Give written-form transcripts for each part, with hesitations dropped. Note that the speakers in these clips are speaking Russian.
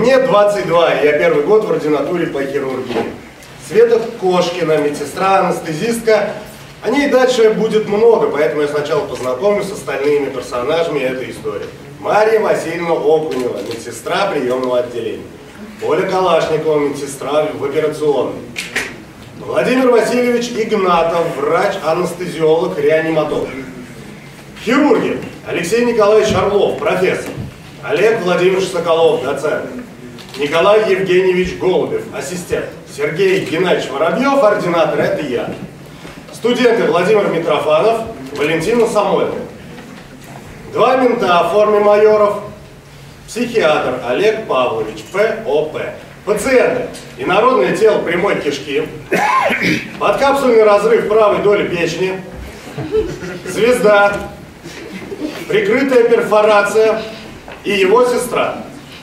Мне 22, и я первый год в ординатуре по хирургии. Света Кошкина, медсестра-анестезистка. О ней дальше будет много, поэтому я сначала познакомлюсь с остальными персонажами этой истории. Мария Васильевна Окунева, медсестра приемного отделения. Оля Калашникова, медсестра в операционной. Владимир Васильевич Игнатов, врач-анестезиолог, реаниматолог. Хирурги. Алексей Николаевич Орлов, профессор. Олег Владимирович Соколов, доцент. Николай Евгеньевич Голубев, ассистент. Сергей Геннадьевич Воробьев, ординатор, это я. Студенты Владимир Митрофанов, Валентина Самойлова. Два мента в форме майоров. Психиатр Олег Павлович, ПОП. Пациенты. Инородное тело прямой кишки. Подкапсульный разрыв правой доли печени. Звезда. Прикрытая перфорация. И его сестра.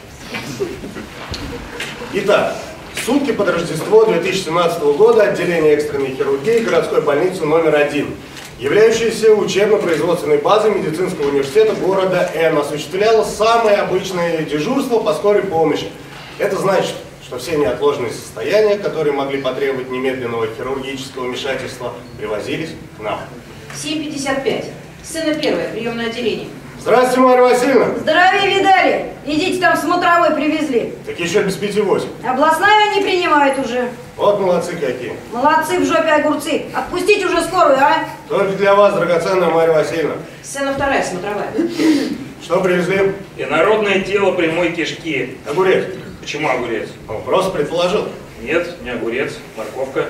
Итак, сутки под Рождество 2017 года отделение экстренной хирургии городской больницы номер 1, являющейся учебно-производственной базой медицинского университета города Н, осуществляло самое обычное дежурство по скорой помощи. Это значит, что все неотложные состояния, которые могли потребовать немедленного хирургического вмешательства, привозились к нам. 7:55. Сцена первая, приемное отделение. Здравствуйте, Марья Васильевна. Здравия видали. Идите, там смотровой привезли. Так еще без 5:08. Областная не принимает уже. Вот молодцы какие. Молодцы в жопе огурцы. Отпустите уже скорую, а? Только для вас, драгоценная Марья Васильевна. Сцена вторая, смотровая. Что привезли? Инородное тело прямой кишки. Огурец. Почему огурец? Он просто предположил. Нет, не огурец, морковка.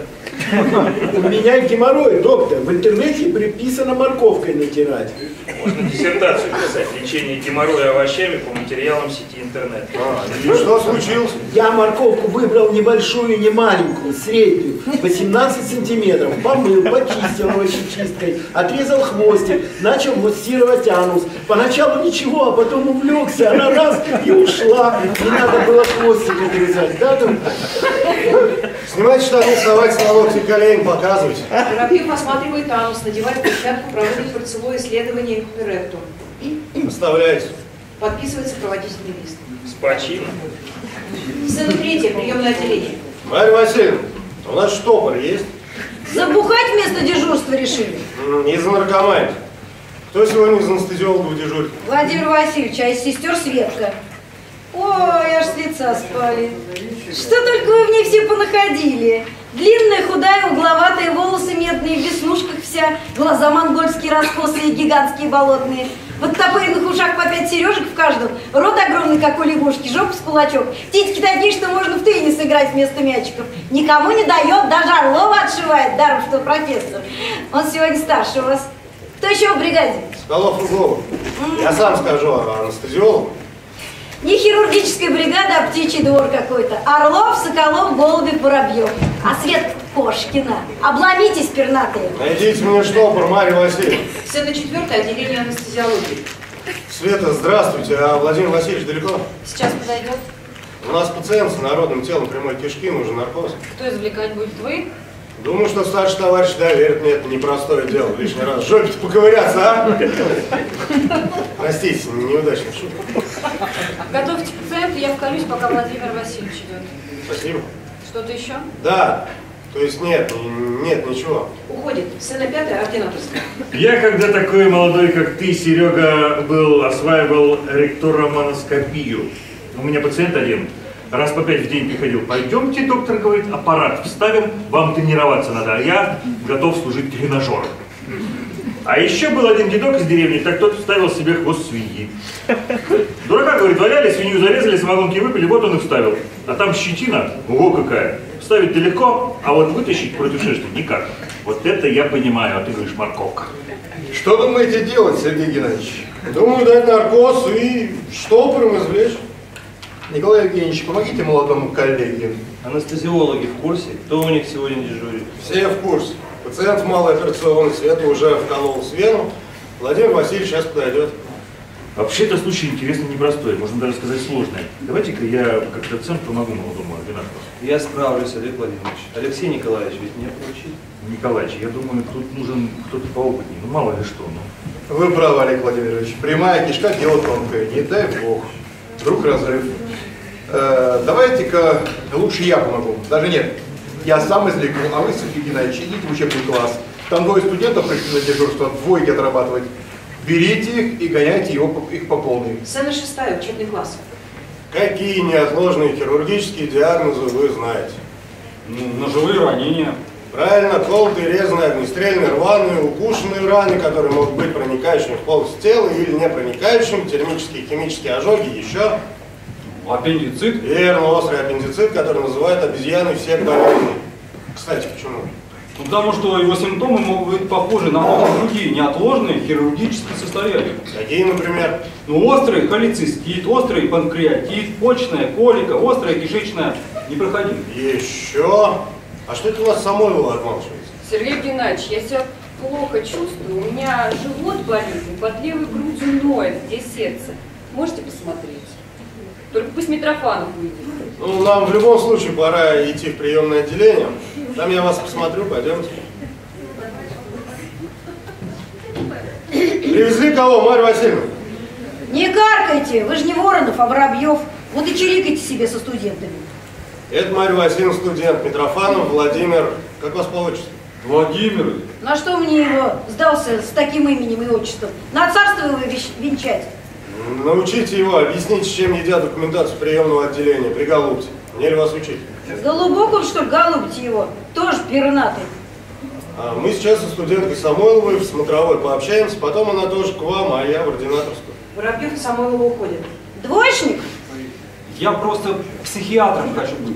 У меня геморрой, доктор. В интернете приписано морковкой натирать. Можно диссертацию писать. Лечение геморроя овощами по материалам сети интернет. И что случилось? Я морковку выбрал небольшую, не маленькую, среднюю, 18 сантиметров. Помыл, почистил овощечисткой, отрезал хвостик, начал массировать анус. Поначалу ничего, а потом увлекся. Она раз и ушла. Не надо было хвостик отрезать, да, доктор? Снимайте штаны, вставайте на локти, колени, показывайте. Воробьев осматривает анус, надевает перчатку, проводит пальцевое исследование по ректу. Оставляйте. Подписывается проводительный лист. С почином. Сцена третья, приемное отделение. Марья Васильевна, у нас штопор есть? Забухать вместо дежурства решили? Из-за наркомании. Кто сегодня из анестезиологов дежурит? Владимир Васильевич, а из сестер Светка. Ой, аж с лица спали. Что только вы в ней все понаходили. Длинная, худая, угловатые, волосы медные, в веснушках вся, глаза монгольские раскосые, гигантские болотные. В оттопыренных ушах по 5 сережек в каждом, рот огромный, как у лягушки, жопа с кулачок, титьки такие, что можно в теннис играть вместо мячиков. Никому не дает, даже Орлова отшивает, даром что профессор. Он сегодня старше у вас. Кто еще в бригаде? Соколов и Голубев. Я сам скажу, анестезиолог. Не хирургическая бригада, а птичий двор какой-то. Орлов, Соколов, Голубев, Воробьев. А Свет Кошкина. Обломитесь, пернатые. Найдите мне штопор, Марья Васильевна. Сцена четвертая, отделение анестезиологии. Света, здравствуйте. А Владимир Васильевич далеко? Сейчас подойдет. У нас пациент с инородным телом прямой кишки, нужен наркоз. Кто извлекать будет, вы? Думаю, что старший товарищ доверит мне, это непростое дело. Лишний раз в жопе поковыряться, а? Простите, неудачная шутка. Готовьте пациента, я вколюсь, пока Владимир Васильевич идет. Спасибо. Что-то еще? Да. То есть нет, ничего. Уходит. Сцена пятая, ординаторская. Я когда такой молодой, как ты, Серега, осваивал ректоромоноскопию. У меня пациент один раз по 5 в день приходил. Пойдемте, доктор говорит, аппарат вставим, вам тренироваться надо, а я готов служить тренажером. А еще был один дедок из деревни, так тот вставил себе хвост свиньи. Дурака, говорит, валяли, свинью зарезали, самогонки выпили, вот он и вставил. А там щетина, ого какая. Вставить-то легко, а вот вытащить против шерсти никак. Вот это я понимаю, а ты говоришь, морковка. Что думаете делать, Сергей Геннадьевич? Думаю, дать наркоз и штопором извлечь. Николай Евгеньевич, помогите молодому коллеге. Анестезиологи в курсе? Кто у них сегодня дежурит? Все в курсе. Пациент в малой операционной, Света уже вколол вену. Владимир Васильевич сейчас подойдет. Вообще-то случай интересный, непростой, можно даже сказать сложный. Давайте-ка я, как доцент, помогу молодому ординатору. Я справлюсь, Олег Владимирович. Алексей Николаевич ведь не поручит. Николаевич, я думаю, тут нужен кто-то поопытнее, ну мало ли что. Ну. Вы правы, Олег Владимирович. Прямая кишка – дело тонкое. Не дай бог. Вдруг разрыв. Давайте-ка лучше я помогу. Даже нет. Я сам извлеку, а вы, Сергей Геннадьевич, идите в учебный класс. Там 2 студентов пришли на дежурство, двойки отрабатывать. Берите их и гоняйте их по полной. Сцена 6, учебный класс. Какие неотложные хирургические диагнозы вы знаете? Ножевые ранения. Правильно, колотые, резаные, огнестрельные, рваные, укушенные раны, которые могут быть проникающими в полость тела или не проникающими, термические, химические ожоги, еще. Аппендицит. Верно, острый аппендицит, который называют обезьяной всех болезней. Кстати, почему? Ну, потому что его симптомы могут быть похожи на многие другие неотложные хирургические состояния. Какие, например? Ну, острый холецистит, острый панкреатит, почечная колика, острая кишечная непроходимость. Еще. А что это у вас Самойлова отмалчивается? Сергей Геннадьевич, я себя плохо чувствую. У меня живот болит, и под левой грудью ноет, где сердце. Можете посмотреть? Только пусть Митрофанов выйдет. Ну, нам в любом случае пора идти в приемное отделение. Там я вас посмотрю, пойдемте. Привезли кого, Марья Васильевна? Не каркайте, вы же не Воронов, а Воробьев. Вот и чирикайте себе со студентами. Это Марья Васильевна, студент, Митрофанов Владимир. Как вас по отчеству? Владимир. На что мне его сдался с таким именем и отчеством? На царство его венчать. Научите его, объясните, чем едят документацию приемного отделения, приголубьте. Мне ли вас учить? Голубок он, что ли, голубьте его? Тоже пернатый. А мы сейчас со студенткой Самойловой в смотровой пообщаемся, потом она тоже к вам, а я в ординаторскую. Воробьев и Самойлова уходят. Двоечник? Я просто психиатром хочу быть.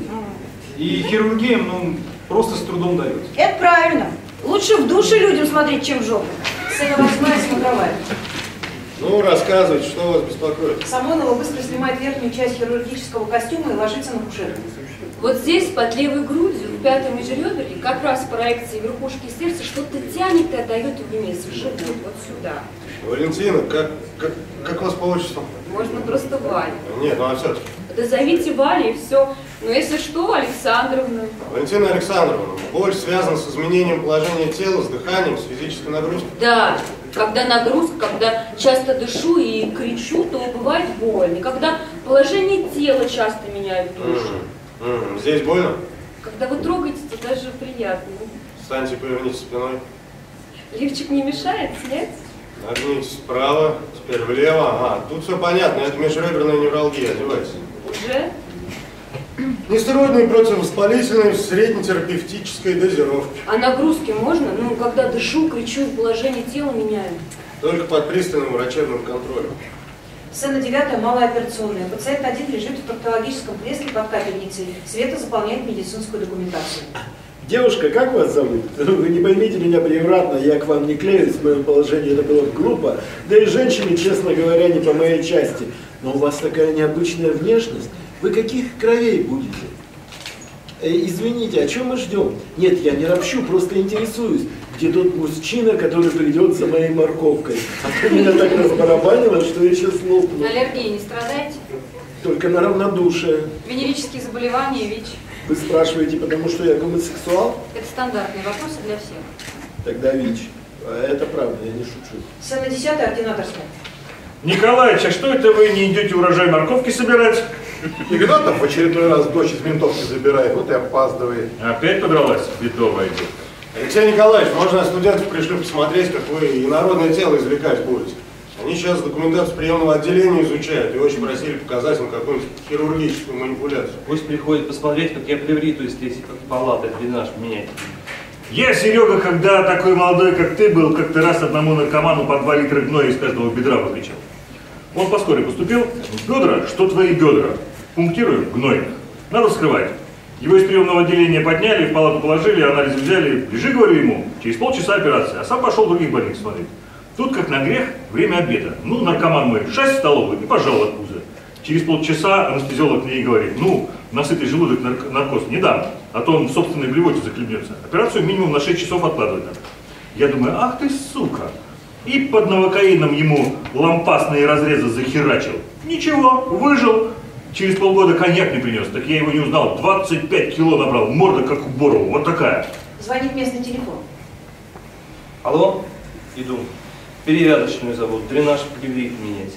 И хирургиям, ну, просто с трудом дается. Это правильно. Лучше в душе людям смотреть, чем в жопу. Сцена 8, смотровая. Ну, рассказывайте, что вас беспокоит. Самойлова быстро снимает верхнюю часть хирургического костюма и ложится на кушетку. Вот здесь, под левой грудью, в пятом межреберье, как раз в проекции верхушки сердца, что-то тянет и отдает вниз, в живот, вот сюда. Валентина, как вас по отчеству? Можно просто Валя. Нет, ну а все-таки. Да зовите Валя и все. Но если что, Александровна. Валентина Александровна, боль связана с изменением положения тела, с дыханием, с физической нагрузкой? Да, когда нагрузка, когда часто дышу и кричу, то бывает больно. Когда положение тела часто меняет тоже. Здесь больно? Когда вы трогаете, то даже приятно. Встаньте, поверните спиной. Лифчик не мешает снять? Нагнитесь вправо, теперь влево. Ага, тут все понятно, это межреберная невралгия, одевайтесь. Уже? Нестероидные противовоспалительные в среднетерапевтической дозировке. А нагрузки можно? Ну, когда дышу, кричу, и положение тела меняю. Только под пристальным врачебным контролем. Сцена 9, малая операционная. Пациент один лежит в проктологическом кресле под капельницей. Света заполняет медицинскую документацию. Девушка, как вас зовут? Вы не поймите меня превратно, я к вам не клеюсь, в моем положении это было глупо. Да и женщины, честно говоря, не по моей части. Но у вас такая необычная внешность. Вы каких кровей будете? Извините, о чем мы ждем? Нет, я не ропщу, просто интересуюсь. Где тот мужчина, который придет за моей морковкой? А то меня так разбарабанило, что я сейчас лопну. Аллергии не страдаете? Только на равнодушие. Венерические заболевания, ВИЧ. Вы спрашиваете, потому что я гомосексуал? Это стандартные вопросы для всех. Тогда ВИЧ. Это правда, я не шучу. Сцена 10, ординаторская. Николаевич, а что это вы не идете урожай морковки собирать? Игнатов в очередной раз дочь из ментовки забирает, вот и опаздывает. Опять подралась? Бедовая идет. Алексей Николаевич, можно студентов пришли посмотреть, как вы инородное тело извлекать будете. Они сейчас документацию приемного отделения изучают и очень просили показать им какую-нибудь хирургическую манипуляцию. Пусть приходит посмотреть, как я плевриту из палаты дренаж менять. Я, Серега, когда такой молодой, как ты был, как-то раз одному наркоману по 2 литра гноя из каждого бедра выкричал. Он по скорой поступил. Бедра, что твои бедра? Пунктируем, гнойных. Надо вскрывать. Его из приемного отделения подняли, в палату положили, анализ взяли. Лежи, говорю ему, через полчаса операция. А сам пошел других больных смотреть. Тут, как на грех, время обеда. Ну, наркоман мой, 6 в столовую и пожал от пуза. Через полчаса анестезиолог мне и говорит, ну, насытый желудок наркоз не дам, а то он в собственной блевоте захлебнется. Операцию минимум на 6 часов откладывать надо. Я думаю, ах ты сука. И под новокаином ему лампасные разрезы захерачил. Ничего, выжил. Через полгода коньяк мне принес, так я его не узнал. 25 кило набрал, морда как у Борова, вот такая. Звонит местный телефон. Алло? Иду. Перевязочную зовут, дренаж плеврит менять.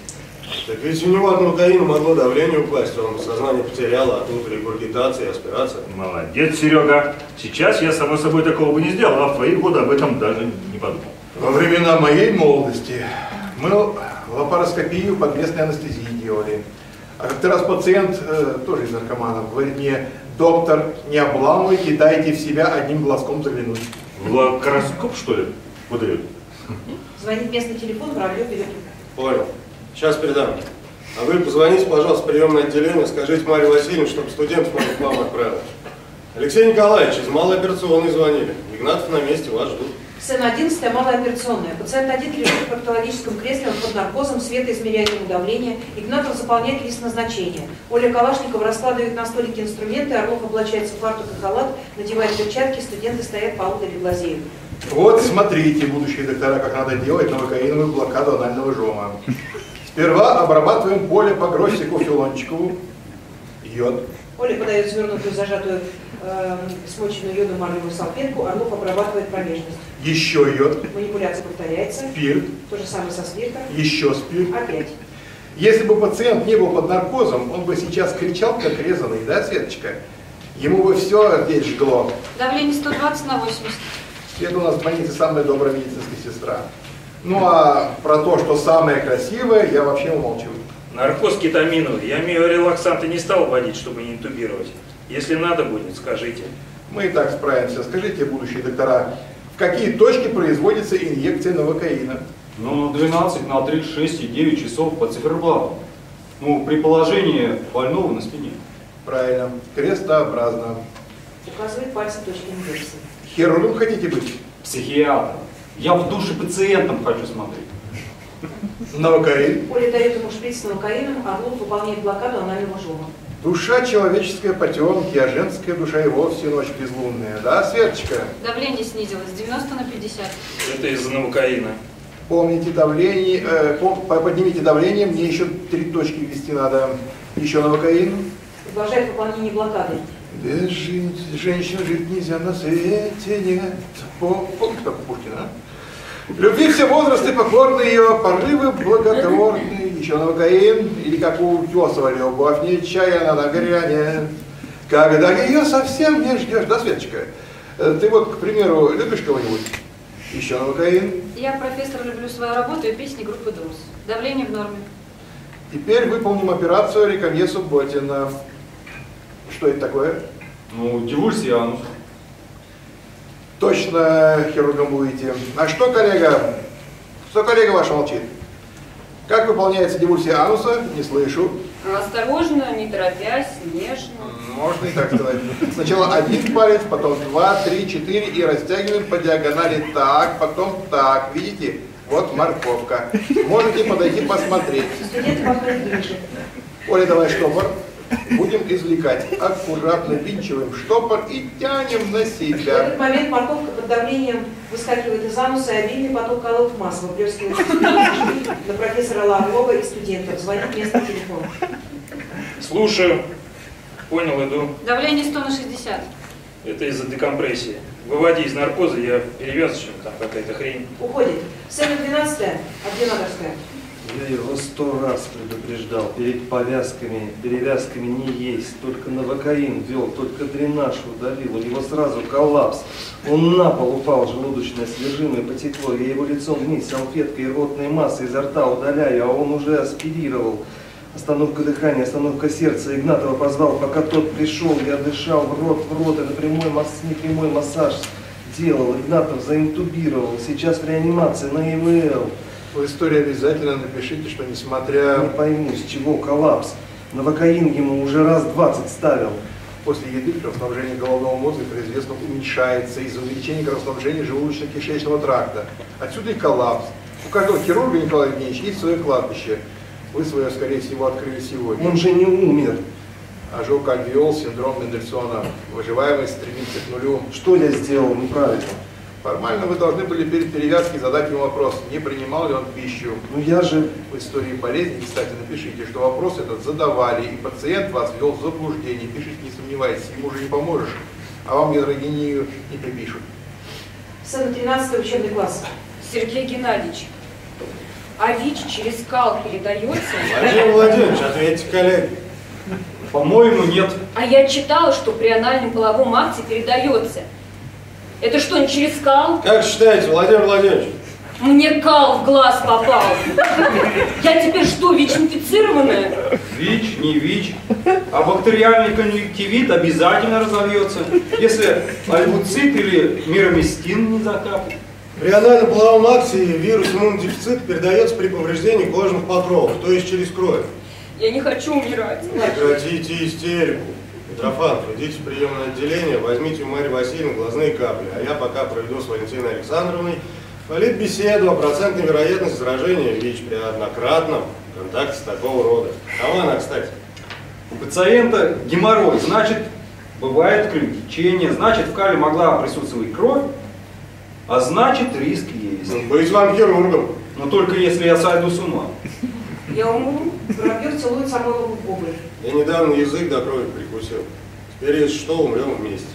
Так ведь у него от новокаина могло давление упасть, он сознание потерял, а тут регургитация, аспирация. Молодец, Серега. Сейчас я, само собой, такого бы не сделал, а в твои годы об этом даже не подумал. Во времена моей молодости мы лапароскопию под местной анестезией делали. А как-то раз пациент, тоже из наркоманов, говорит мне: доктор, не обламывайте, дайте в себя одним глазком заглянуть. В лапароскоп, что ли, выдают? Звонит местный телефон, Воробьев берет. Понял. Сейчас передам. А вы позвоните, пожалуйста, в приемное отделение, скажите Марье Васильевне, чтобы студентов моих к вам отправил. Алексей Николаевич, из малой операционной звонили. Игнатов на месте, вас ждут. Сцена 11, малая операционная. Пациент 1 лежит в проктологическом кресле, он под наркозом, Света измеряет ему давление. Игнатов заполняет лист назначения. Оля Калашникова раскладывает на столике инструменты, Орлов облачается в фартук и халат, надевает перчатки, студенты стоят поодаль и глазеют. Вот смотрите, будущие доктора, как надо делать новокаиновую блокаду анального жома. Сперва обрабатываем поле по Гроссику Филончикову. Йод. Оля подает свернутую, зажатую, смоченную йодом марлевую салфетку, Орлов обрабатывает промежность. Еще йод. Манипуляция повторяется. Спирт. То же самое со спиртом. Еще спирт. Опять. Если бы пациент не был под наркозом, он бы сейчас кричал, как резаный, да, Светочка? Ему бы все здесь жгло. Давление 120 на 80. Света у нас в больнице самая добрая медицинская сестра. Ну а про то, что самое красивое, я вообще умолчу. Наркоз кетаминовый. Я миорелаксанты не стал вводить, чтобы не интубировать. Если надо будет, скажите. Мы и так справимся. Скажите, будущие доктора, в какие точки производится инъекция новокаина? Ну, 12 на 36 и 9 часов по циферблату. Ну, при положении больного на спине. Правильно. Крестообразно. Указывает пальцем точки инъекции. Хирургом хотите быть? Психиатр. Я в душе пациентам хочу смотреть. Новокаин. Оля дает ему шприц с новокаином, Орлов выполняет блокаду анального жома. Душа человеческая потемки, а женская душа и вовсе ночь безлунная. Да, Светочка? Давление снизилось с 90 на 50. Это из-за новокаина. Помните давление, поднимите давление, мне еще 3 точки ввести надо. Еще новокаин. Продолжает выполнение блокады. Без женщин жить нельзя на свете, нет. Помните, как у Пушкина, а? Любви все возрасты покорны ее, порывы благотворны. Еще новокаин, или как у Утесова, любовь нечаянно нагрянет, когда ее совсем не ждешь. Да, Светочка? Ты вот, к примеру, любишь кого-нибудь? Еще новокаин. Я, профессор, люблю свою работу и песни группы ДРУС. Давление в норме. Теперь выполним операцию Рекамье Субботина. Что это такое? Ну, дивульсия ануса. Точно хирургом будете. А что, коллега? Что коллега ваш молчит? Как выполняется дивульсия ануса? Не слышу. Осторожно, не торопясь, нежно. Можно и так сказать. Сначала 1 палец, потом 2, 3, 4 и растягиваем по диагонали так, потом так. Видите? Вот морковка. Можете подойти посмотреть. Студенты подходят ближе. Оля, давай штопор. Будем извлекать. Аккуратно винчиваем штопор и тянем на В этот себя. момент морковка под давлением выскакивает из ануса, и обильный поток каловых масс выплескивается на профессора Орлова и студентов. Звонит местный телефон. Слушаю. Понял, иду. Давление 100 на 60. Это из-за декомпрессии. Выводи из наркоза, я перевязочный, там какая-то хрень. Уходит. Сцена 12, ординаторская. Я его 100 раз предупреждал, перед повязками, перевязками не есть, только новокаин ввел, только дренаж удалил, у него сразу коллапс. Он на пол упал, желудочное содержимое потекло, я его лицом вниз салфеткой и ротной массой изо рта удаляю, а он уже аспирировал. Остановка дыхания, остановка сердца. Игнатова позвал, пока тот пришел, я дышал в рот, и непрямой массаж делал. Игнатов заинтубировал, сейчас в реанимации на ИВЛ. В истории обязательно напишите, что несмотря... Не пойму, с чего коллапс. Новокаин ему уже раз 20 ставил. После еды кровоснабжение головного мозга, как известно, уменьшается из-за увеличения кровоснабжения желудочно-кишечного тракта. Отсюда и коллапс. У каждого хирурга, Николай Евгеньевич, есть свое кладбище. Вы свое, скорее всего, открыли сегодня. Он же не умер. Ожог альвеол, синдром Мендельсона. Выживаемость стремится к нулю. Что я сделал неправильно? Формально вы должны были перед перевязкой задать ему вопрос, не принимал ли он пищу. Ну я же... В истории болезни, кстати, напишите, что вопрос этот задавали, и пациент вас ввел в заблуждение. Пишите, не сомневайтесь, ему уже не поможешь, а вам гидрогению не припишут. Сцена 13, учебный класс. Сергей Геннадьевич. А ВИЧ через кал передается? Владимир Владимирович, ответьте коллеге. По-моему, нет. А я читала, что при анальном половом акте передается. Это что, не через кал? Как считаете, Владимир Владимирович? Мне кал в глаз попал. Я теперь что, ВИЧ-инфицированная? ВИЧ, не ВИЧ. А бактериальный конъюнктивит обязательно разовьется, если альбуцит или мироместин не закапать. При анально-половом акте вирус иммунодефицита передается при повреждении кожных покровов, то есть через кровь. Я не хочу умирать. Прекратите истерику. Митрофанов, идите в приемное отделение, возьмите у Марьи Васильевны глазные капли, а я пока проведу с Валентиной Александровной политбеседу о процентной вероятности заражения ВИЧ при однократном контакте с такого рода. Кого она, кстати? У пациента геморрой, значит, бывает кровотечение, значит, в кале могла присутствовать кровь, а значит, риск есть. Быть вам хирургом. Но только если я сойду с ума. Я умру, Воробьев целует Самойлову в губы. Я недавно язык до крови прикусил. Теперь, если что, умрем вместе.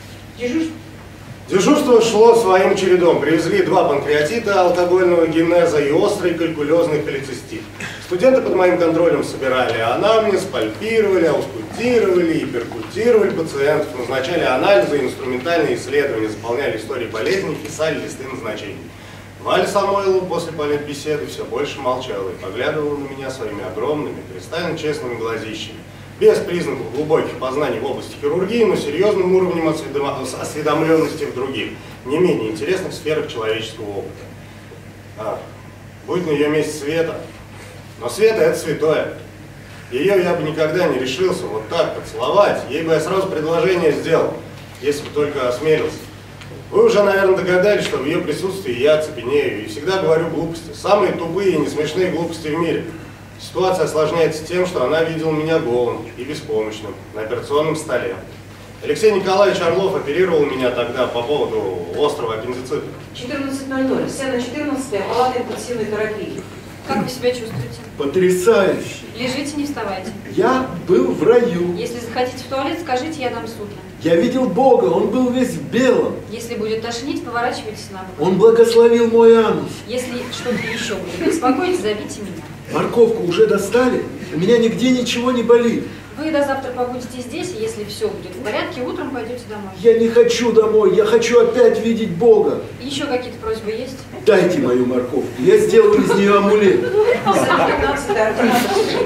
Дежурство шло своим чередом. Привезли 2 панкреатита, алкогольного генеза и острый калькулезный холецистит. Студенты под моим контролем собирали анамнез, пальпировали, аускультировали и перкутировали пациентов, назначали анализы, инструментальные исследования, заполняли истории болезней, писали листы назначений. Валя Самойлова после политбеседы все больше молчала и поглядывала на меня своими огромными, кристально честными глазищами. Без признаков глубоких познаний в области хирургии, но серьезным уровнем осведомленности в других, не менее интересных сферах человеческого опыта. Будь на ее месте Света. Но Света — это святое. Ее я бы никогда не решился вот так поцеловать. Ей бы я сразу предложение сделал, если бы только осмелился. Вы уже, наверное, догадались, что в ее присутствии я цепенею и всегда говорю глупости. Самые тупые и несмешные глупости в мире. Ситуация осложняется тем, что она видела меня голым и беспомощным на операционном столе. Алексей Николаевич Орлов оперировал меня тогда по поводу острого аппендицита. 14:00. Сцена 14, палата интенсивной терапии. Как вы себя чувствуете? Потрясающе. Лежите, не вставайте. Я был в раю. Если захотите в туалет, скажите, я дам сутки. Я видел Бога, Он был весь в белом. Если будет тошнить, поворачивайтесь на бок. Он благословил мой анус. Если что-то еще будет беспокоить, зовите меня. Морковку уже достали? У меня нигде ничего не болит. Вы до завтра побудете здесь, и если все будет в порядке, утром пойдете домой. Я не хочу домой, я хочу опять видеть Бога. Еще какие-то просьбы есть? Дайте мою морковку, я сделаю из нее амулет. Сцена 15, ординация.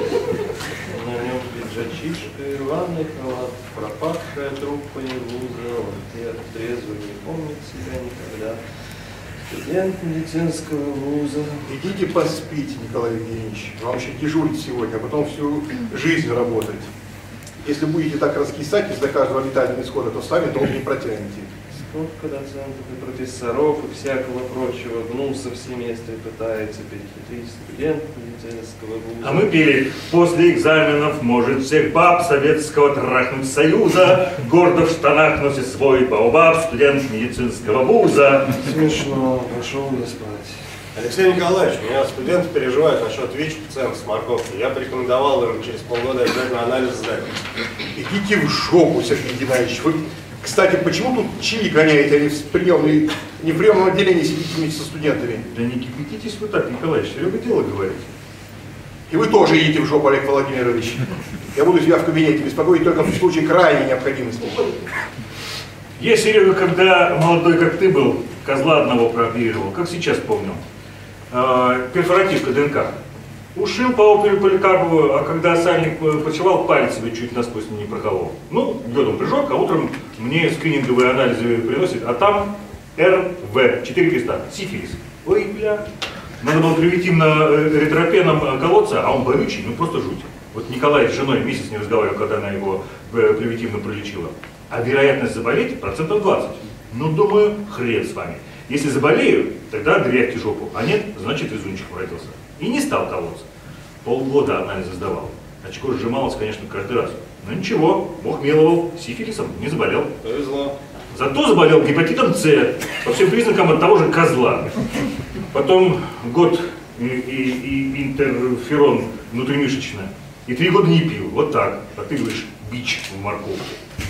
На нем пиджачишка и рваный халат, пропахшая труппой вуза, он трезвый, не помнит себя никогда. Студент медицинского вуза. Идите поспите, Николай Евгеньевич. Вам еще дежурить сегодня, а потом всю жизнь работать. Если будете так раскисать из-за каждого летального исхода, то сами долго не протянете. Сколько доцентов и профессоров и всякого прочего гнуса в семестре пытается перехитрить студент медицинского вуза. А мы пели: после экзаменов может всех баб советского трахнуть союза, гордо в штанах носит свой баобаб, студент медицинского вуза. Смешно, пошел я спать. Алексей Николаевич, меня студенты переживают насчет ВИЧ пациента с морковкой. Я порекомендовал им через полгода обязательно анализ сдать. Идите в жопу, Сергей Геннадьевич. Вы, кстати, почему тут чаи гоняете, а не в приемном отделении сидите вместе со студентами? Да не кипятитесь вы так, Николаевич, Серега дело говорите. И вы тоже идите в жопу, Олег Владимирович. Я буду тебя в кабинете беспокоить только в случае крайней необходимости. Я, Серега, когда молодой, как ты был, козла одного прооперировал, как сейчас помню. Перфоративка ДНК. Ушил по опере Поликарпову, а когда сальник почевал, палец себе чуть насквозь не проколол. Ну, днем прыжок, а утром мне скрининговые анализы приносят, а там РВ, 4 креста, сифилис. Ой, бля. Надо было превентивно эритропеном колоться, а он болючий, ну просто жуть. Вот Николай с женой месяц не разговаривал, когда она его превентивно пролечила. А вероятность заболеть 20%. Ну, думаю, хрен с вами. Если заболею, тогда дырявьте жопу, а нет, значит везунчик родился. И не стал колоться. Полгода анализы сдавал. Очко сжималось, конечно, каждый раз. Но ничего, Бог миловал, сифилисом не заболел. Повезло. Зато заболел гепатитом С, по всем признакам от того же козла. Потом год и интерферон внутримышечно. И 3 года не пил. Вот так. А ты говоришь, бич в морковке.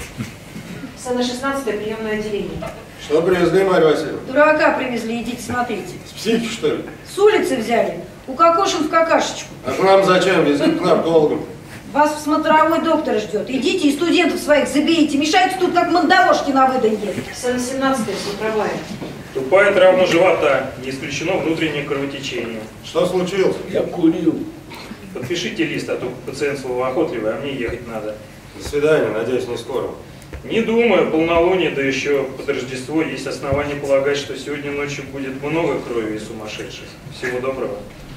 Сцена 16, приемное отделение. Что привезли, Марья Васильевна? Дурака привезли, идите смотрите. С психи, что ли? С улицы взяли. Укокошен в какашечку. А нам зачем? Везут к наркологам. Вас в смотровой доктор ждет. Идите и студентов своих заберите. Мешаются тут, как мандавошки на выданье. Сцена 17-я, смотровая. Тупая травма живота. Не исключено внутреннее кровотечение. Что случилось? Я курил. Подпишите лист, а то пациент словоохотливый, а мне ехать надо. До свидания, надеюсь, не скоро. Не думаю, полнолуние, да еще под Рождество есть основания полагать, что сегодня ночью будет много крови и сумасшедших. Всего доброго.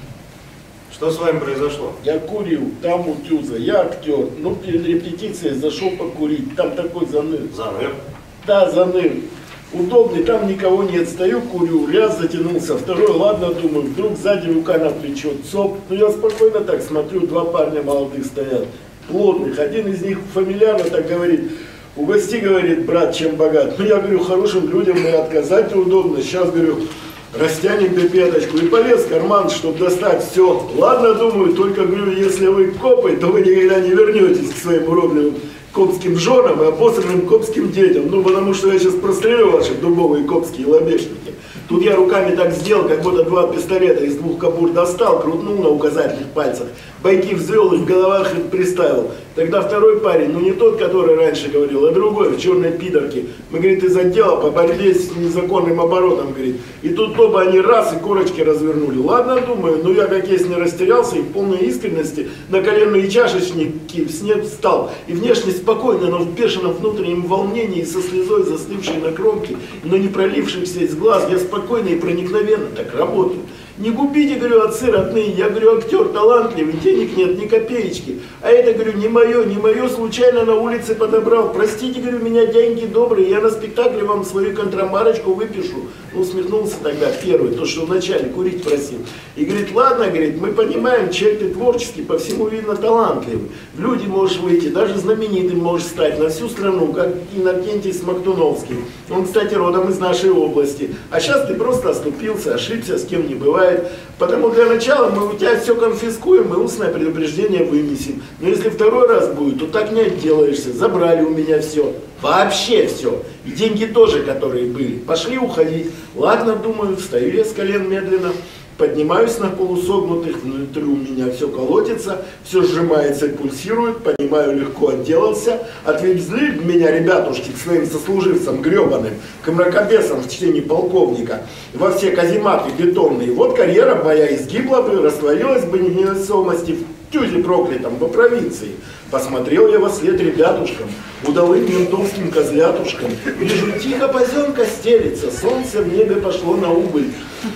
Что с вами произошло? Я курил, там у Тюза, я актер. Ну, перед репетицией зашел покурить, там такой заныр. Заныр? Да, заныр. Удобный, там никого нет, стою, курю, раз затянулся, второй, ладно, думаю, вдруг сзади рука на плечо, цоп. Ну, я спокойно так смотрю, два парня молодых стоят, плотных. Один из них фамильярно так говорит: угости, говорит, брат, чем богат. Ну, я говорю, хорошим людям и отказать неудобно. Сейчас, говорю, растянем пипеточку. И полез в карман, чтобы достать все. Ладно, думаю, только, говорю, если вы копы, то вы никогда не вернетесь к своим уродливым копским женам и обосранным копским детям. Ну, потому что я сейчас прострелю ваши дубовые копские лобешники. Тут я руками так сделал, как будто два пистолета из двух кобур достал, крутнул на указательных пальцах, бойки взвел и в головах их приставил. Тогда второй парень, ну не тот, который раньше говорил, а другой, в черной пидорке. Мы, говорит, из отдела по борьбе с незаконным оборотом, говорит. И тут оба они раз и корочки развернули. Ладно, думаю, ну я как есть не растерялся и в полной искренности на коленные чашечники в снег встал. И внешне спокойно, но в бешеном внутреннем волнении, со слезой застывшей на кромке, но не пролившихся из глаз, я спокойно и проникновенно так работаю. Не губите, говорю, отцы родные, я, говорю, актер талантливый, денег нет ни копеечки. А это, говорю, не мое, случайно на улице подобрал. Простите, говорю, меня деньги добрые, я на спектакле вам свою контрамарочку выпишу. Ну, усмехнулся тогда первый, то, что вначале курить просил. И говорит, ладно, говорит, мы понимаем, человек ты творческий, по всему видно талантливый. В люди можешь выйти, даже знаменитым можешь стать на всю страну, как Иннокентий Смоктуновский. Он, кстати, родом из нашей области. А сейчас ты просто оступился, ошибся, с кем не бывает. Потому для начала мы у тебя все конфискуем и устное предупреждение вынесем. Но если второй раз будет, то так не отделаешься. Забрали у меня все. Вообще все. И деньги тоже, которые были. Пошли уходить. Ладно, думаю, встаю я с колен медленно. Поднимаюсь на полусогнутых, внутри у меня все колотится, все сжимается и пульсирует, понимаю, легко отделался. Отвезли меня ребятушки к своим сослуживцам гребаным, к мракобесам в чтении полковника, во все казематы бетонные. Вот карьера моя изгибла бы, растворилась бы в невесомости в Тюзе проклятом, по провинции. Посмотрел я во след ребятушкам, удалым ментовским козлятушкам. Вижу, тихо поземка стелится, солнце в небе пошло на убыль.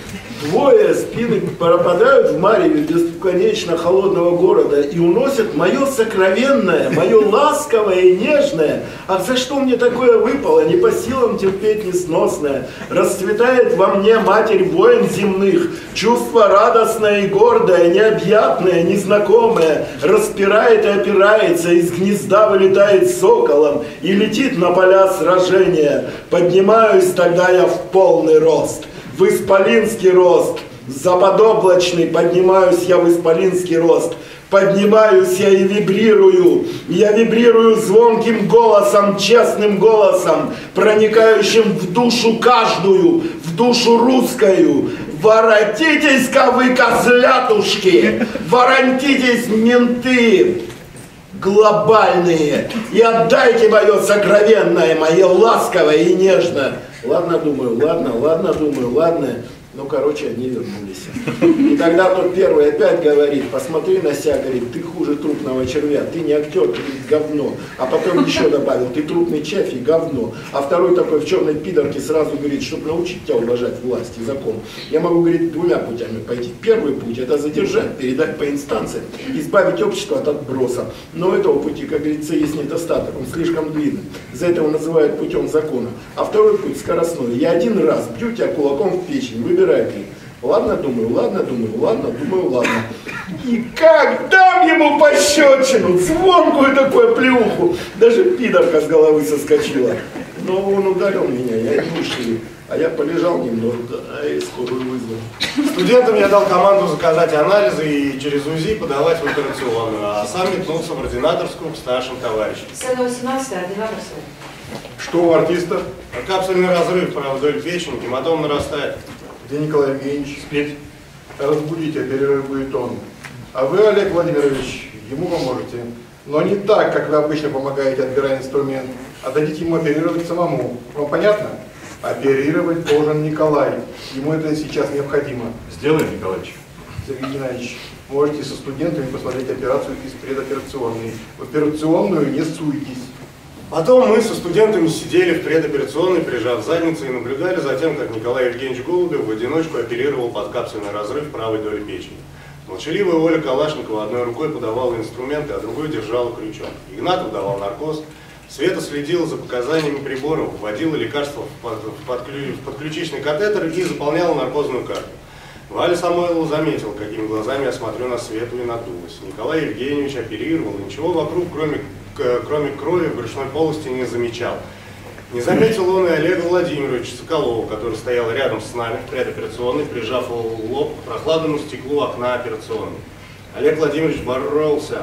Двое спины пропадают в мареве бесконечно холодного города и уносят мое сокровенное, мое ласковое и нежное. А за что мне такое выпало, не по силам терпеть несносное? Расцветает во мне матерь войн земных, чувство радостное и гордое, необъятное, незнакомое, распирает и опирается, из гнезда вылетает соколом и летит на поля сражения. Поднимаюсь тогда я в полный рост. В исполинский рост, западоблачный, поднимаюсь я в исполинский рост. Поднимаюсь я и вибрирую. Я вибрирую звонким голосом, честным голосом, проникающим в душу каждую, в душу русскую. Воротитесь-ка вы, козлятушки, воротитесь, менты глобальные, и отдайте мое сокровенное, мое ласковое и нежное. Ладно, думаю, ладно. Ну, короче, они вернулись. И тогда тот первый опять говорит, посмотри на себя, говорит, ты хуже трупного червя, ты не актер, ты говно. А потом еще добавил, ты трупный червь и говно. А второй такой в черной пидорке сразу говорит, чтобы научить тебя уважать власть и закон. Я могу, говорит, двумя путями пойти. Первый путь — это задержать, передать по инстанциям, избавить общество от отброса. Но этого пути, как говорится, есть недостаток, он слишком длинный. За это его называют путем закона. А второй путь скоростной. Я один раз бью тебя кулаком в печень, выбирай. Ладно, думаю. И как дам ему пощечину, звонкую такую плюху. Даже пидорка с головы соскочила. Но он ударил меня, я и ушли. А я полежал немного, и скорую вызвал. Студентам я дал команду заказать анализы и через УЗИ подавать в операционную, а сам метнулся в ординаторскую к старшим товарищам. Сцена 18-я, ординаторская. Что у артиста? Капсульный разрыв, правда, вдоль печени, гематом нарастает. Где Николай Евгеньевич? Спит. разбудить, оперировать будет он. А вы, Олег Владимирович, ему поможете. Но не так, как вы обычно помогаете, отбирая инструмент, а дадите ему оперировать самому. Вам понятно? Оперировать должен Николай. Ему это сейчас необходимо. Сделаем, Николаевич. Сергей Геннадьевич, можете со студентами посмотреть операцию из предоперационной. В операционную не суетесь. Потом мы со студентами сидели в предоперационной, прижав задницу, и наблюдали за тем, как Николай Евгеньевич Голубев в одиночку оперировал подкапсульный разрыв правой доли печени. Молчаливая Оля Калашникова одной рукой подавала инструменты, а другой держала крючок. Игнатов давал наркоз. Света следила за показаниями приборов, вводила лекарства в подключичный катетер и заполняла наркозную карту. Валя Самойлова заметила, какими глазами я смотрю на Свету, и надулась. Николай Евгеньевич оперировал, и ничего вокруг, кроме крови в брюшной полости, не замечал. Не заметил он и Олега Владимировича Соколова, который стоял рядом с нами в предоперационной, прижав лоб к прохладному стеклу окна операционной. Олег Владимирович боролся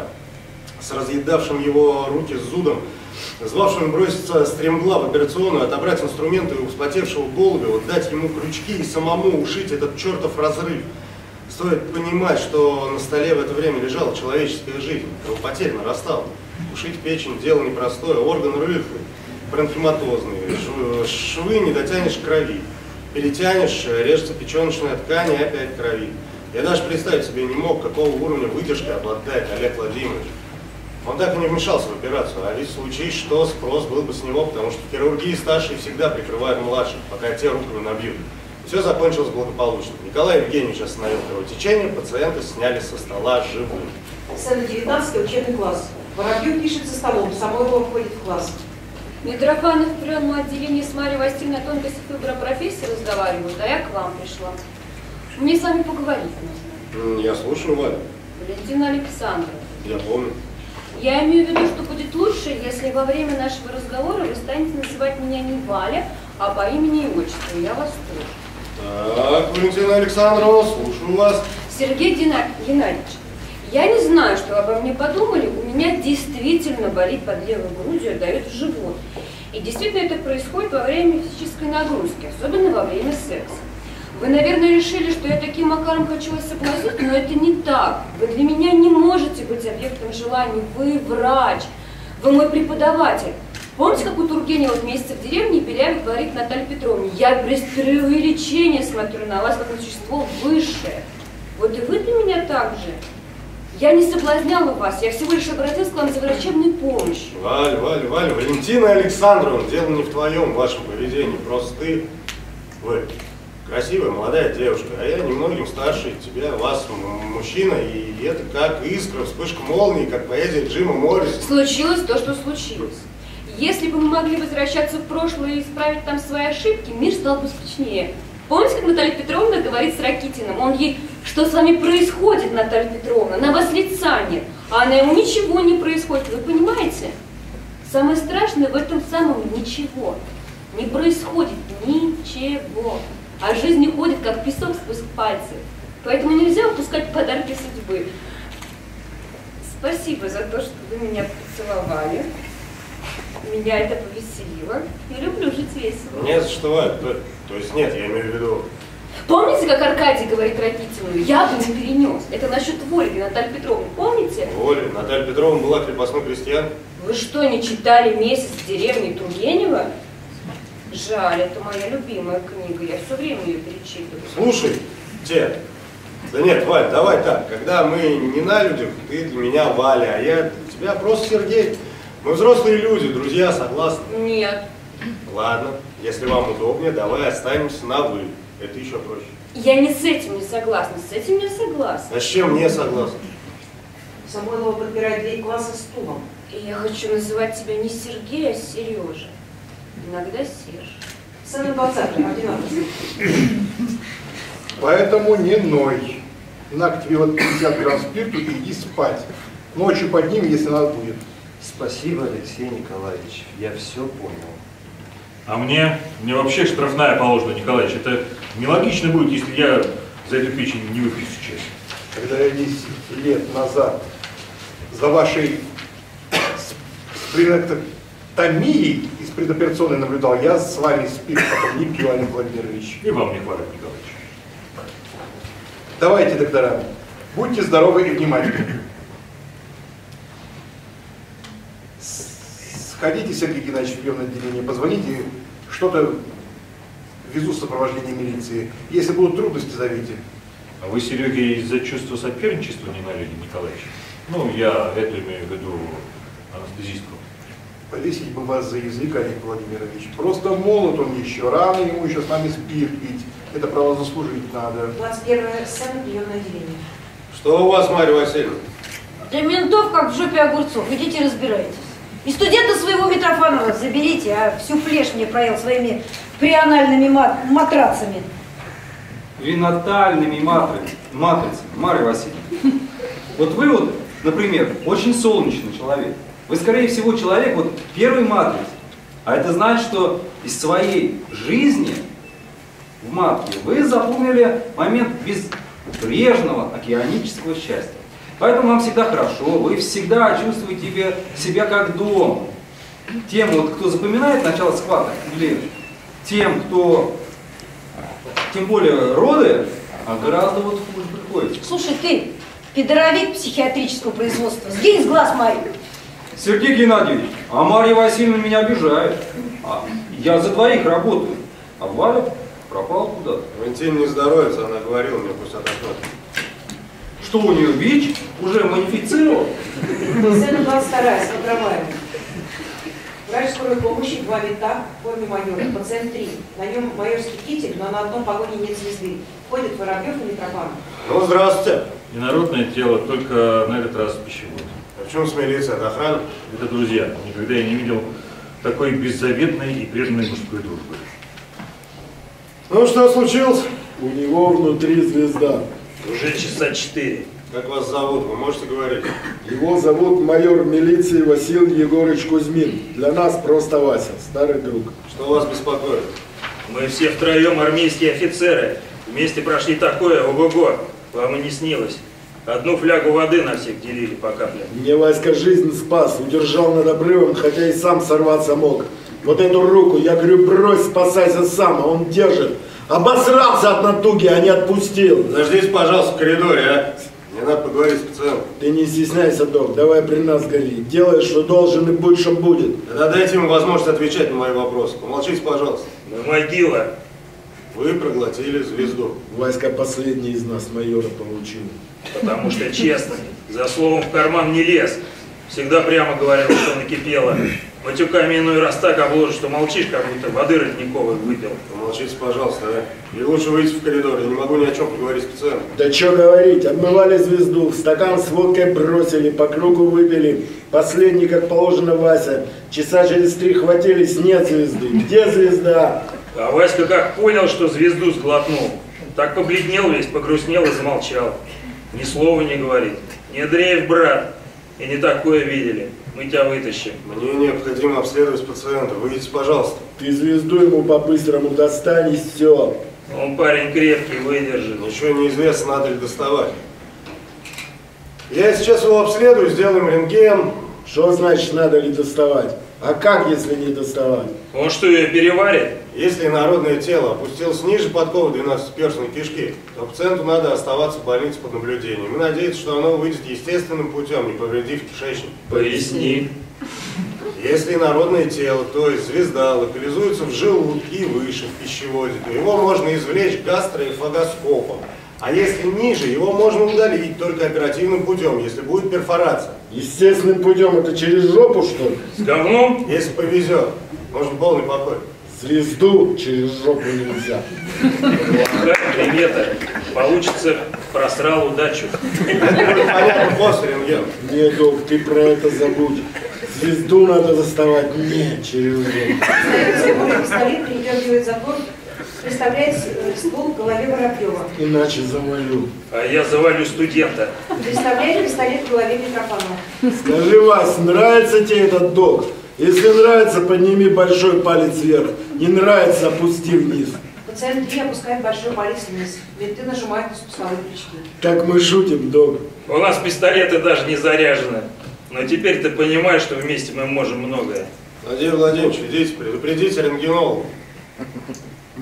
с разъедавшим его руки зудом, звавшим броситься стремглав в операционную, отобрать инструменты у вспотевшего Голубева, дать ему крючки и самому ушить этот чертов разрыв. Стоит понимать, что на столе в это время лежала человеческая жизнь, кровопотеря нарастала. Ушить печень – дело непростое, орган рыхлый, паренхематозный, швы не дотянешь к крови, перетянешь, режется печеночная ткань и опять крови. Я даже представить себе не мог, какого уровня выдержки обладает Олег Владимирович. Он так и не вмешался в операцию, а ведь случись что, спрос был бы с него, потому что в хирургии старшие всегда прикрывают младших, пока те руку не набьют. Все закончилось благополучно. Николай Евгеньевич остановил кровотечение, пациента сняли со стола живым. Сцена 19, учебный класс. Воробьев пишет за столом, Самойлова входит в класс. Митрофанов в приемном отделении с Марьей Васильевной о тонкостях выбора профессии разговаривают, а я к вам пришла. Мне с вами поговорить нужно. Я слушаю, Валя. Валентина Александровна. Я помню. Я имею в виду, что будет лучше, если во время нашего разговора вы станете называть меня не Валя, а по имени и отчеству. Я вас тоже. Так, Валентина Александровна, слушаю вас. Сергей Геннадьевич, я не знаю, что вы обо мне подумали, у меня действительно болит под левой грудью, дает в живот. И действительно это происходит во время физической нагрузки, особенно во время секса. Вы, наверное, решили, что я таким макаром хочу вас соблазнить, но это не так. Вы для меня не можете быть объектом желаний. Вы врач, вы мой преподаватель. Помните, как у Тургенева в «Месяце в деревне» Беляев говорит Наталье Петровне: я без преувеличения смотрю на вас, как на существо высшее. Вот и вы для меня так же. Я не соблазняла вас, я всего лишь обратилась к вам за врачебной помощью. Валя, Валентина Александровна, дело не в твоем, вашем поведении. Просто вы красивая молодая девушка, а я немногим старше тебя, вас мужчина, и это как искра, вспышка молнии, как поэзия Джима Морриса. Случилось то, что случилось. Если бы мы могли возвращаться в прошлое и исправить там свои ошибки, мир стал бы скучнее. Помните, как Наталья Петровна говорит с Ракитиным? Он ей: что с вами происходит, Наталья Петровна? На вас лица нет. А на ему ничего не происходит. Вы понимаете? Самое страшное в этом самом ничего. Не происходит ничего. А жизнь не ходит, как песок сквозь пальцы. Поэтому нельзя упускать подарки судьбы. Спасибо за то, что вы меня поцеловали. Меня это повеселило. Я люблю жить весело. Не за что, Валя. То есть нет, я имею в виду... Помните, как Аркадий говорит Ракитину: я бы не перенес? Это насчет Ольги, Наталья Петровна, помните? Оля, Наталья Петровна была крепостной крестьянкой. Вы что, не читали «Месяц в деревне» Тургенева? Жаль, это моя любимая книга, я все время ее перечитываю. Слушай, Те. Да нет, Валь, давай так. Когда мы не на людях, ты для меня Валя, а я для тебя просто Сергей. Мы взрослые люди, друзья, согласны? Нет. Ладно, если вам удобнее, давай останемся на «вы». Это еще проще. Я не с этим не согласна, с этим я согласна. А с чем не согласна? Самойлова подпирает дверь класса стулом. И я хочу называть тебя не Сергей, а Сережа. Иногда Серж. Сцена 20, ординатор. Поэтому не ной. На к тебе вот 50 грамм спирту и иди спать. Ночью поднимем, если надо будет. Спасибо, Алексей Николаевич, я все понял. А мне вообще штрафная положена, Николаевич. Это нелогично будет, если я за эту печень не выпью сейчас. Когда я 10 лет назад за вашей спринектомией из предоперационной наблюдал, я с вами спирт потом не пью, Олег Владимирович. И вам не хватит, Николаевич. Давайте, доктора, будьте здоровы и внимательны. Сходите, Сергей Геннадьевич, в приемное отделение, позвоните, что-то везу в сопровождении милиции. Если будут трудности, зовите. А вы, Серега, из-за чувства соперничества ненавидите Николаевича? Ну, я это имею в виду анестезистку. Повесить бы вас за язык, Олег Владимирович. Просто молод он еще, рано ему еще с нами спирт пить. Это, право, заслужить надо. 21-я сцена, приемное отделение. Что у вас, Марья Васильевна? Для ментов, как в жопе огурцов. Идите разбирайтесь. И студента своего Митрофанова заберите, а всю плешь мне проел своими приональными матрацами. Винотальными матрицами, Марья Васильевна. Вот вы вот, например, очень солнечный человек. Вы, скорее всего, человек вот первой матрицы. А это значит, что из своей жизни в матке вы запомнили момент безбрежного океанического счастья. Поэтому вам всегда хорошо, вы всегда чувствуете себя как дома. Тем, вот, кто запоминает начало схваток, или тем, кто, тем более роды, гораздо вот хуже приходится. Слушай, ты, пидоровик психиатрического производства, сгинь с глаз Марьи. Сергей Геннадьевич, а Марья Васильевна меня обижает. Я за двоих работаю, а Валя пропала куда-то. Валентин не здоровится, она говорила мне, пусть отдохнет. Что у нее, ВИЧ? Уже модифицировал? Сцена 22-я, смотровая. Врач скорой помощи, 2 мента в форме майора, пациент 3. На нем майорский китель, но на одном погоне нет звезды. Ходит Воробьев и Митрофанов. Ну, здравствуйте. Инородное тело, только на этот раз пищевод. А в чем с милицией? Это охрана? Это друзья. Никогда я не видел такой беззаветной и преданной мужской дружбы. Ну, что случилось? У него внутри звезда. Уже часа 4. Как вас зовут? Вы можете говорить? Его зовут майор милиции Василий Егорович Кузьмин. Для нас просто Вася, старый друг. Что вас беспокоит? Мы все втроем армейские офицеры. Вместе прошли такое, ого-го, вам и не снилось. Одну флягу воды на всех делили по каплям. Мне Васька жизнь спас, удержал над обрывом, хотя и сам сорваться мог. Вот эту руку, я говорю, брось, спасайся сам, а он держит. Обосрался от натуги, а не отпустил. Подождите, пожалуйста, в коридоре, а? Мне надо поговорить с пациентом. Ты не стесняйся, док, давай при нас гори. Делай, что должен, и будь, что будет. Тогда дайте ему возможность отвечать на мои вопросы. Помолчите, пожалуйста. Мы могила. Вы проглотили звезду. Васька последний из нас майора получил. Потому что честный. За словом в карман не лез. Всегда прямо говорил, что накипело. Матюками иной раз так обложишь, что молчишь, как будто воды родниковой выпил. Помолчите, пожалуйста, а? Или лучше выйти в коридор, я не могу ни о чем поговорить с пациентом. Да что говорить, обмывали звезду, в стакан с водкой бросили, по кругу выпили. Последний, как положено, Вася. Часа через 3 хватились, нет звезды. Где звезда? А Васька как понял, что звезду сглотнул, так побледнел весь, погрустнел и замолчал. Ни слова не говорит. Не дрейф, брат. И не такое видели. Мы тебя вытащим. Мне необходимо обследовать пациента. Выйдите, пожалуйста. Ты звезду ему по-быстрому достань и все. Он парень крепкий, выдержит. Ничего не известно, надо ли доставать. Я сейчас его обследую, сделаем рентген. Что значит надо ли доставать? А как, если не доставать? Он что, ее переварит? Если инородное тело опустилось ниже подковы 12-перстной кишки, то пациенту надо оставаться в больнице под наблюдением. И надеяться, что оно выйдет естественным путем, не повредив кишечник. Поясни. Если инородное тело, то есть звезда, локализуется в желудке и выше в пищеводе, то его можно извлечь гастроэфагоскопом. А если ниже, его можно удалить только оперативным путем, если будет перфорация. Естественным путем это через жопу, что ли? С говном? Если повезет, можно полный покой. Звезду через жопу нельзя. Плохая примета. Получится, просрал удачу. Это будет понятно после рентгена. Нет, док, ты про это забудь. Звезду надо доставать не через жопу. Пистолет передергивает затвор, представляет ствол в голове Воробьева. Иначе завалю. А я завалю студента. Представляет пистолет в голове Митрофанова. Скажи, Вась, нравится тебе этот док? Если нравится, подними большой палец вверх. Не нравится, опусти вниз. Пациент 3 опускает большой палец вниз. Менты нажимают на спусковые крючки. Так мы шутим, док. У нас пистолеты даже не заряжены. Но теперь ты понимаешь, что вместе мы можем многое. Владимир Владимирович, идите, предупредите рентгенолога.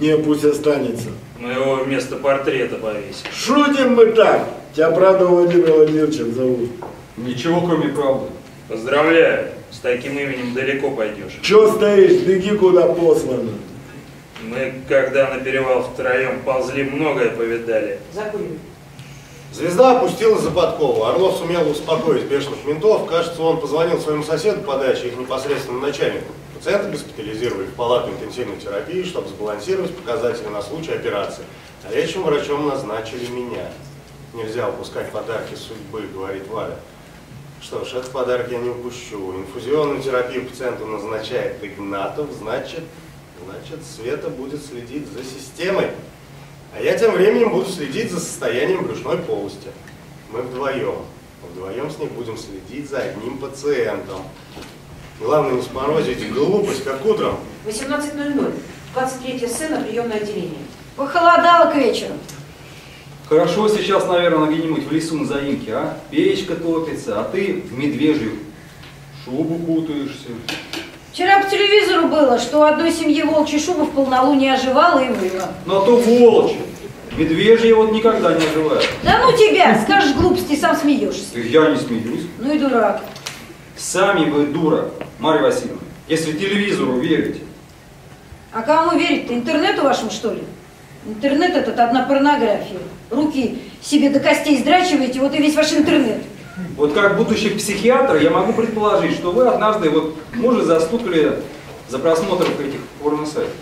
Не, пусть останется. Мы его вместо портрета повесим. Шутим мы так. Тебя, правда, Владимир Владимировичем зовут. Ничего, кроме правды. Поздравляю, с таким именем далеко пойдешь. Че стоишь, беги куда послано. Мы, когда на перевал втроем ползли, многое повидали. Закуривай. Звезда опустилась за подкову. Орлов сумел успокоить бешеных ментов. Кажется, он позвонил своему соседу по даче, их непосредственному начальнику. Пациента госпитализировали в палату интенсивной терапии, чтобы сбалансировать показатели на случай операции. А лечащим врачом назначили меня. Нельзя упускать подарки судьбы, говорит Валя. Что ж, этот подарок я не упущу. Инфузионную терапию пациенту назначает Игнатов, значит, Света будет следить за системой. А я тем временем буду следить за состоянием брюшной полости. Мы вдвоем с ней будем следить за одним пациентом. Главное не сморозить глупость, как утром. 18:00. 23-я сцена, приемное отделение. Похолодало к вечеру. Хорошо сейчас, наверное, где-нибудь в лесу на заимке, а? Печка топится, а ты в медвежью шубу кутаешься. Вчера по телевизору было, что у одной семьи волчья шуба в полнолуние оживала и выла. Но то волчья. Медвежьи вот никогда не оживают. Да ну тебя, скажешь глупости, сам смеешься. Я не смеюсь. Ну и дурак. Сами вы дура, Марья Васильевна, если телевизору верите. А кому верить-то? Интернету вашему, что ли? Интернет этот одна порнография. Руки себе до костей сдрачиваете, вот и весь ваш интернет. Вот как будущий психиатр я могу предположить, что вы однажды вот мужа застукали за просмотром этих порносайтов.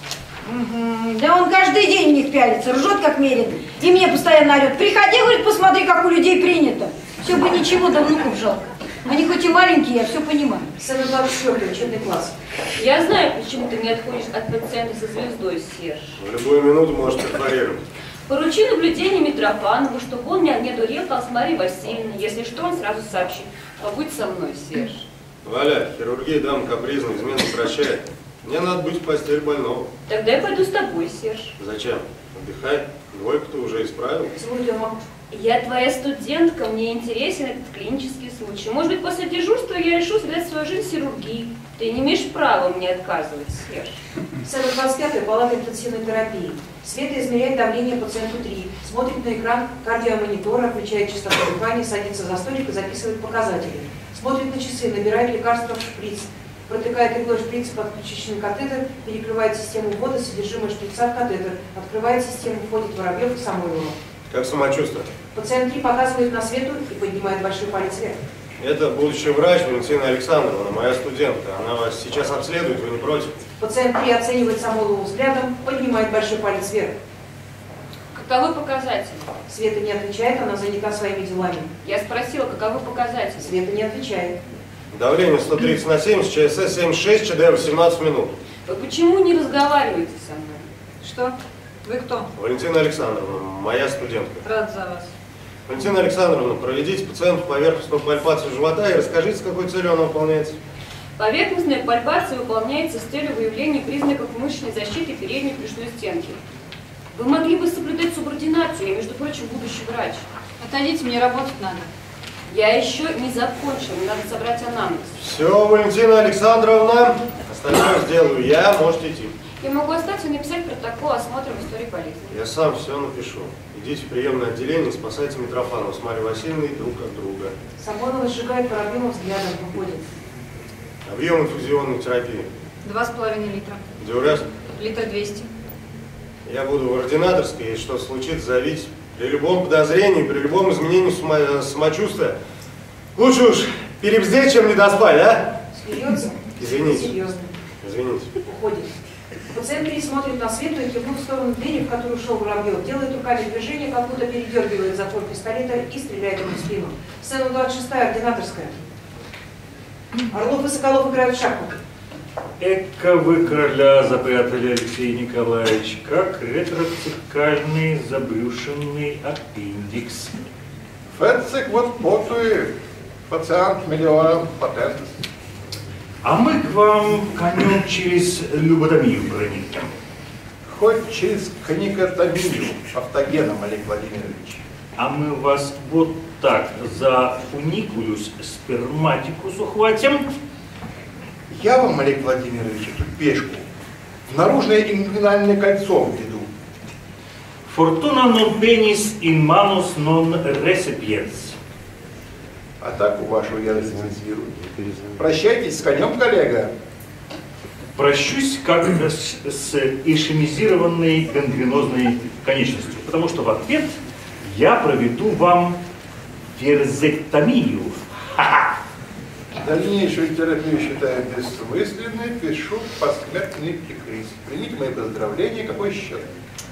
Да он каждый день в них пялится, ржет как мерин. И мне постоянно орет. Приходи, говорит, посмотри, как у людей принято. Все бы ничего, да внуков жалко. Они хоть и маленькие, я все понимаю. Сцена 24, учебный класс. Я знаю, почему ты не отходишь от пациента со звездой, Серж. В любую минуту можешь препарировать. Поручи наблюдение Митрофанову, чтобы он не дурепал с Марьей Васильевной. Если что, он сразу сообщит. Побудь со мной, Серж. Валя, хирургия дама капризная, измену прощает. Мне надо быть в постели больного. Тогда я пойду с тобой, Серж. Зачем? Отдыхай. Двойку ты уже исправил. Целую тебя, макушку. Я твоя студентка, мне интересен этот клинический случай. Может быть, после дежурства я решу связать свою жизнь с хирургией. Ты не имеешь права мне отказывать, Серж. Сцена 25, палата интенсивной терапии. Света измеряет давление пациенту 3. Смотрит на экран кардиомонитора, включает частоту дыхания, садится за столик и записывает показатели. Смотрит на часы, набирает лекарства в шприц. Протыкает иглой шприц под ключичный катетер, перекрывает систему ввода, содержимое шприца в катетер. Открывает систему, входит Воробьев и Самойлова. Как самочувствие? Пациент 3 показывает на Свету и поднимает большой палец вверх. Это будущий врач Валентина Александровна, моя студентка. Она вас сейчас обследует, вы не против? Пациент 3 оценивает Самойлову взглядом, поднимает большой палец вверх. Каковы показатели? Света не отвечает, она занята своими делами. Я спросила, каковы показатели? Света не отвечает. Давление 130 на 70, ЧСС 76, ЧД 18 минут. Вы почему не разговариваете со мной? Что? Вы кто? Валентина Александровна, моя студентка. Рад за вас. Валентина Александровна, проведите пациенту поверхностную пальпацию живота и расскажите, с какой целью она выполняется. Поверхностная пальпация выполняется с целью выявления признаков мышечной защиты передней брюшной стенки. Вы могли бы соблюдать субординацию, я, между прочим, будущий врач. Отойдите, мне работать надо. Я еще не закончила, надо собрать анамнез. Все, Валентина Александровна, остальное сделаю я, можете идти. Я могу остаться и написать протокол осмотра в истории болезни. Я сам все напишу. Идите в приемное отделение и спасайте Митрофанова с Марьей Васильевной друг от друга. Самойлова сжигает Воробьева взглядом, выходит. Объем инфузионной терапии. 2,5 литра. Диурез. Литр 200. Я буду в ординаторской, если что случится, зовите. При любом подозрении, при любом изменении самочувствия. Лучше уж перебздеть, чем не доспать, а? Смеется? Извините. Серьезно. Извините. Уходит. Пациент 3 смотрит на Свету и, кивнув в сторону двери, в которую шел Воробьев, делает руками движение, как будто передергивает затвор пистолета и стреляет ему в спину. Сцена 26, ординаторская. Орлов и Соколов играют в шахматы. Эка вы короля запрятали, Алексей Николаевич, как ретроцикальный забрюшенный аппендикс. Фецик вот потует. Пациент миллиона патентов. А мы к вам конем через люботомию проникнем. Хоть через кникотомию автогеном, Олег Владимирович. А мы вас вот так за фуникулюс сперматикус ухватим. Я вам, Олег Владимирович, эту пешку в наружное ингвинальное кольцо введу. Fortuna non penis in manus non recipiens. А так, вашу ярость цитирую. Прощайтесь с конем, коллега. Прощусь как с ишемизированной гангренозной конечностью, потому что в ответ я проведу вам верзектомию. Ха-ха! Дальнейшую терапию считаю бессмысленной, пишу посмертный прикрытие. Примите мои поздравления, какой счет?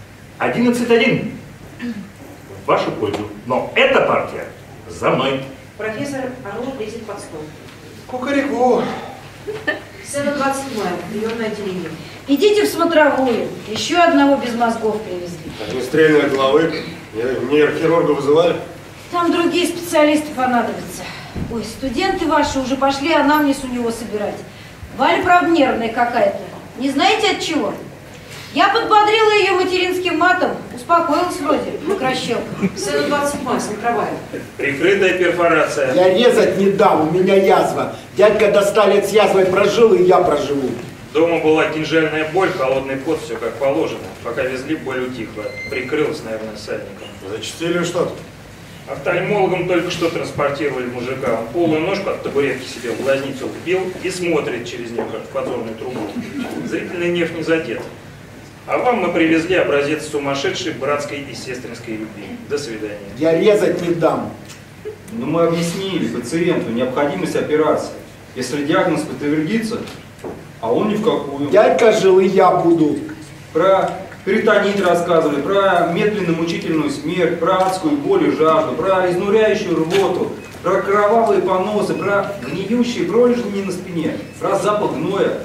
11-1 в вашу пользу. Но эта партия за мной. Профессор Орлов лезет под стол. Кукареку. Сцена 27, приемное отделение. Идите в смотровую. Еще одного без мозгов привезли. Огнестрельной головы. Нейрохирурга вызывали? Там другие специалисты понадобятся. Ой, студенты ваши уже пошли анамнез у него собирать. Валя, правда, нервная какая-то. Не знаете от чего? Я подбодрила ее материнским матом. Успокоилась вроде, прекращал. Сцена 27, смотровая. Прикрытая перфорация. Я резать не дам, у меня язва. Дядька до 100 лет с язвой прожил, и я проживу. Дома была кинжальная боль, холодный пот, все как положено. Пока везли, боль утихла. Прикрылась, наверное, сальником. Зачастили что-то? Офтальмологом только что транспортировали мужика. Он полую ножку от табуретки себе в глазницу вбил и смотрит через нее, как в подзорную трубу. Зрительный нерв не задет. А вам мы привезли образец сумасшедшей братской и сестринской любви. До свидания. Я резать не дам. Но мы объяснили пациенту необходимость операции. Если диагноз подтвердится, а он ни в какую. Дядька жил, и я буду. Про перитонит рассказывали, про медленную мучительную смерть, про адскую боль и жажду, про изнуряющую рвоту, про кровавые поносы, про гниющие пролежни на спине, про запах гноя.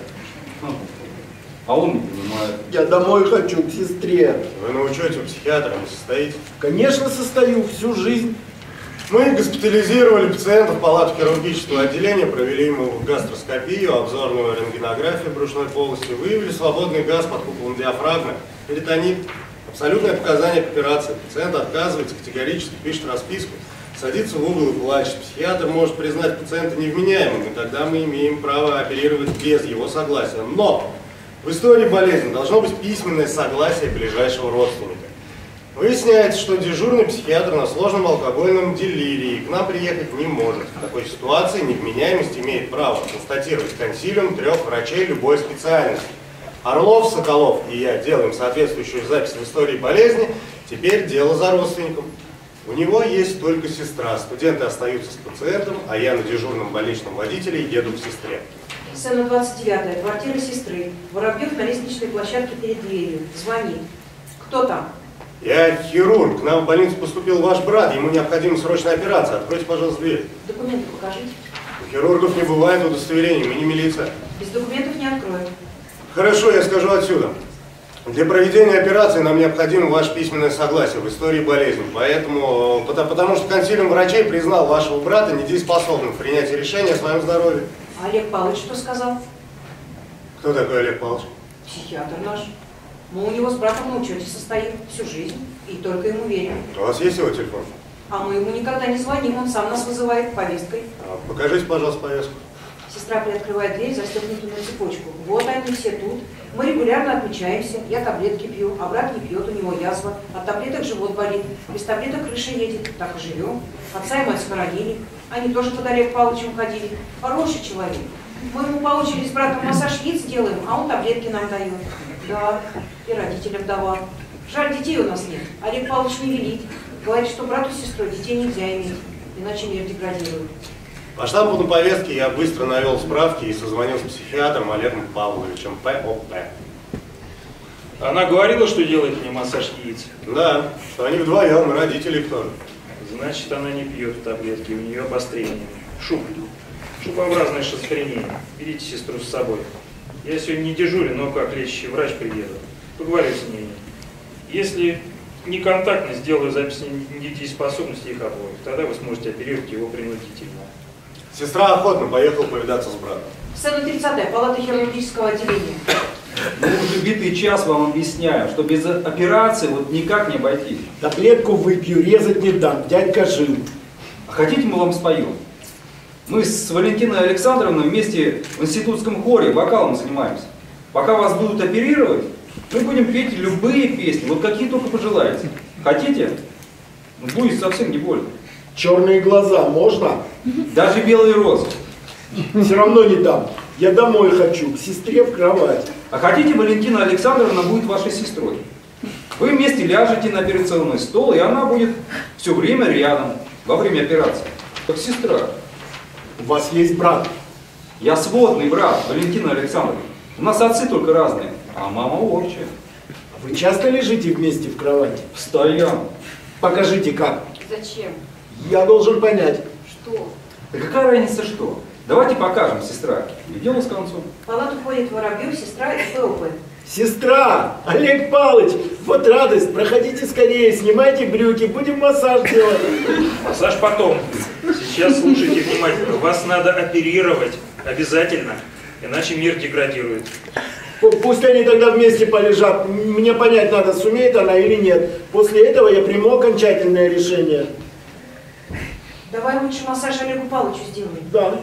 А он не понимает. Я домой хочу, к сестре. Вы на учете у психиатра не состоите? Конечно, состою всю жизнь. Мы госпитализировали пациента в палату хирургического отделения, провели ему гастроскопию, обзорную рентгенографию брюшной полости, выявили свободный газ под куполом диафрагмы, перитонит. Абсолютное показание к операции. Пациент отказывается, категорически пишет расписку, садится в угол и плачет. Психиатр может признать пациента невменяемым, и тогда мы имеем право оперировать без его согласия. Но в истории болезни должно быть письменное согласие ближайшего родственника. Выясняется, что дежурный психиатр на сложном алкогольном делирии к нам приехать не может. В такой ситуации невменяемость имеет право констатировать консилиум 3 врачей любой специальности. Орлов, Соколов и я делаем соответствующую запись в истории болезни. Теперь дело за родственником. У него есть только сестра. Студенты остаются с пациентом, а я на дежурном больничном водителе еду к сестре. Сцена 29, квартира сестры. Воробьев на лестничной площадке перед дверью. Звонит. Кто там? Я хирург. К нам в больницу поступил ваш брат. Ему необходима срочная операция. Откройте, пожалуйста, дверь. Документы покажите. У хирургов не бывает удостоверений. Мы не милиция. Без документов не открою. Хорошо, я скажу отсюда. Для проведения операции нам необходимо ваше письменное согласие в истории болезни. Потому что консилиум врачей признал вашего брата недееспособным в принятии решения о своем здоровье. А Олег Павлович что сказал? Кто такой Олег Павлович? Психиатр наш. Мы у него с братом на учете состоим всю жизнь и только ему верим. У вас есть его телефон? А мы ему никогда не звоним, он сам нас вызывает повесткой. Покажите, пожалуйста, повестку. Сестра приоткрывает дверь, застегнутую на цепочку. Вот они все тут. Мы регулярно отмечаемся. Я таблетки пью, а брат не пьет, у него язва. От таблеток живот болит. Без таблеток крыша едет. Так и живем. Отца и мать схоронили. Они тоже под Олег Павловичем ходили. Хороший человек. Мы ему по очереди с братом массаж яиц делаем, а он таблетки нам дает. Да, и родителям давал. Жаль, детей у нас нет. Олег Павлович не велит. Говорит, что брату с сестрой детей нельзя иметь, иначе мир деградирует. По штампу на повестке я быстро навел справки и созвонился с психиатром Олегом Павловичем, ПОП. Она говорила, что делает мне массаж яиц? Да, что они вдвоем, родители тоже. Значит, она не пьет таблетки, у нее обострение. Шубообразная шизофрения. Берите сестру с собой. Я сегодня не дежурю, но как лечащий врач приеду. Поговорю с ней. Если не контактно, сделаю запись недееспособности их обоих. Тогда вы сможете оперировать его принудительно. Сестра охотно поехала повидаться с братом. Сцена 30, палата хирургического отделения. Мы уже битый час вам объясняю, что без операции вот никак не обойтись. Таблетку выпью, резать не дам, дядька жил. А хотите, мы вам споем? Мы с Валентиной Александровной вместе в институтском хоре вокалом занимаемся. Пока вас будут оперировать, мы будем петь любые песни, вот какие только пожелаете. Хотите? Будет совсем не больно. Черные глаза можно? Даже белые розы. Все равно не дам. Я домой хочу, к сестре в кровать. А хотите, Валентина Александровна будет вашей сестрой? Вы вместе ляжете на операционный стол, и она будет все время рядом, во время операции. Как сестра. У вас есть брат? Я сводный брат, Валентина Александровна. У нас отцы только разные, а мама общая. Вы часто лежите вместе в кровати? Постоянно. Покажите как. Зачем? Я должен понять. Что? Да какая разница что? Давайте покажем, сестра. И дело с концом. В палату входит Воробьев, сестра и ПОП. Сестра! Олег Павлович! Вот радость! Проходите скорее, снимайте брюки, будем массаж делать. Массаж потом. Сейчас слушайте внимательно. Вас надо оперировать. Обязательно. Иначе мир деградирует. Пусть они тогда вместе полежат. Мне понять надо, сумеет она или нет. После этого я приму окончательное решение. Давай лучше массаж Олегу Павловичу сделаем. Да.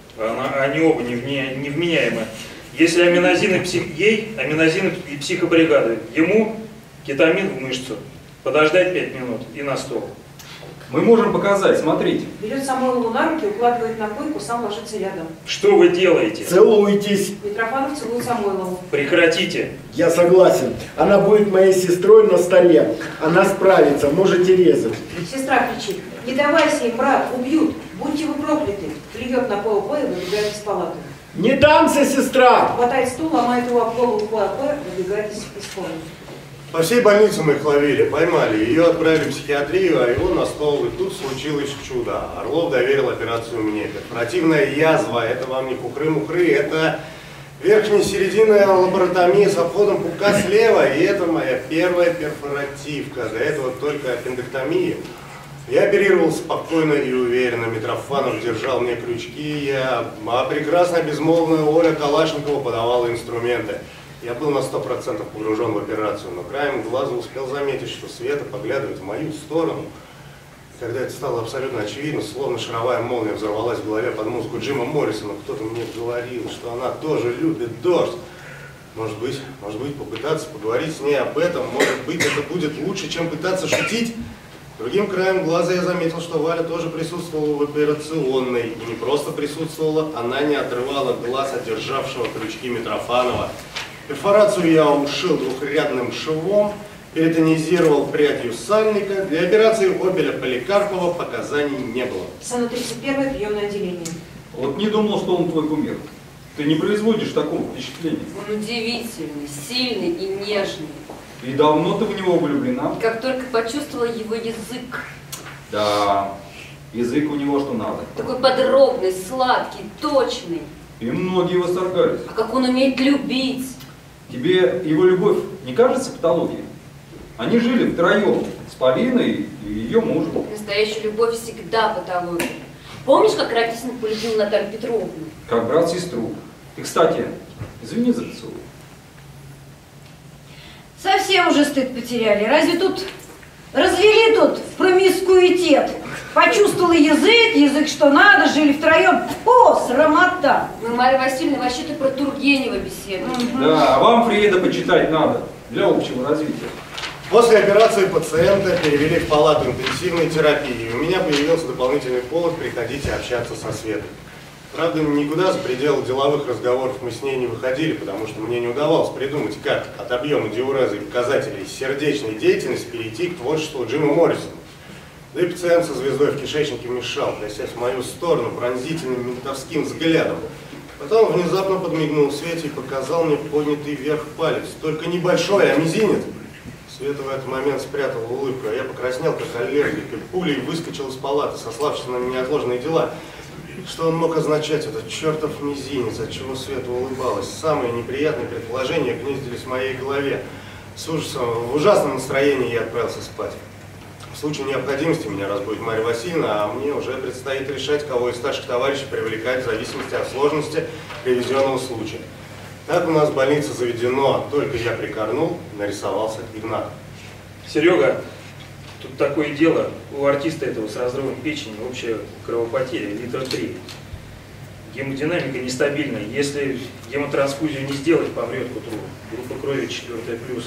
Они оба невменяемы. Если аминозин ей аминозин и психобригады, ему кетамин в мышцу. Подождать 5 минут и на стол. Мы можем показать, смотрите. Берет Самойлову на руки, укладывает на койку, сам ложится рядом. Что вы делаете? Целуйтесь. Митрофанов целует Самойлову. Прекратите. Я согласен. Она будет моей сестрой на столе. Она справится, можете резать. Сестра кричит: не давайся им, брат, убьют, будьте вы прокляты. Плюет на ПОП и выбегает из палаты. Не дамся, сестра! Хватает стул, ломает его об голову ПОП, выбегает из комнаты. По всей больнице мы их ловили, поймали. Ее отправили в психиатрию, а его на стол. И тут случилось чудо. Орлов доверил операцию мне. Корпоративная язва, это вам не хухры-мухры, это верхняя середина лапаротомии с обходом пупка слева. И это моя первая перфоративка. До этого только аппендэктомия. Я оперировал спокойно и уверенно. Митрофанов держал мне крючки, а прекрасная безмолвная Оля Калашникова подавала инструменты. Я был на 100% погружен в операцию, но краем глаза успел заметить, что Света поглядывает в мою сторону. Когда это стало абсолютно очевидно, словно шаровая молния взорвалась в голове под музыку Джима Моррисона, кто-то мне говорил, что она тоже любит дождь. Может быть, попытаться поговорить с ней об этом, может быть, это будет лучше, чем пытаться шутить. Другим краем глаза я заметил, что Валя тоже присутствовала в операционной. И не просто присутствовала, она не отрывала глаз от державшего крючки Митрофанова. Перфорацию я ушил двухрядным швом, перитонизировал прядью сальника. Для операции Опеля Поликарпова показаний не было. Сану 31 приемное отделение. Вот не думал, что он твой кумир. Ты не производишь такого впечатления. Он удивительный, сильный и нежный. И давно ты в него влюблена? Как только почувствовала его язык. Да, язык у него что надо. Такой подробный, сладкий, точный. И многие восторгались. А как он умеет любить. Тебе его любовь не кажется патологией? Они жили втроем с Полиной и ее мужем. Настоящая любовь всегда патология. Помнишь, как Ракисин полюбил Наталью Петровну? Как брат-сестру. И, кстати, извини за поцелуй. Совсем уже стыд потеряли. Разве тут развели тут промискуитет? Почувствовала язык что надо, жили втроем. О, срамота! Мы, Марья Васильевна, вообще-то про Тургенева беседуем. Да, а вам Фрейда почитать надо для общего развития. После операции пациента перевели в палату интенсивной терапии. И у меня появился дополнительный повод приходить и общаться со Светой. Правда, никуда за пределы деловых разговоров мы с ней не выходили, потому что мне не удавалось придумать, как от объема диуреза и показателей сердечной деятельности перейти к творчеству Джима Моррисона. Да и пациент со звездой в кишечнике мешал, косясь в мою сторону пронзительным ментовским взглядом. Потом внезапно подмигнул Свете и показал мне поднятый вверх палец. Только небольшой, а мизинец. Света в этот момент спрятала улыбку, а я покраснел, как аллергик, и пулей выскочил из палаты, сославшись на неотложные дела. Что он мог означать, этот чертов мизинец, от чего Света улыбалась? Самые неприятные предположения гнездились в моей голове. С ужасом, в ужасном настроении я отправился спать. В случае необходимости меня разбудит Марья Васильевна, а мне уже предстоит решать, кого из старших товарищей привлекать в зависимости от сложности привезенного случая. Так у нас в больнице заведено, только я прикорнул, нарисовался Игнат. Серега, тут такое дело, у артиста этого с разрывом печени общая кровопотеря, литр 3. Гемодинамика нестабильная. Если гемотрансфузию не сделать, помрет к утру. Группа крови 4+.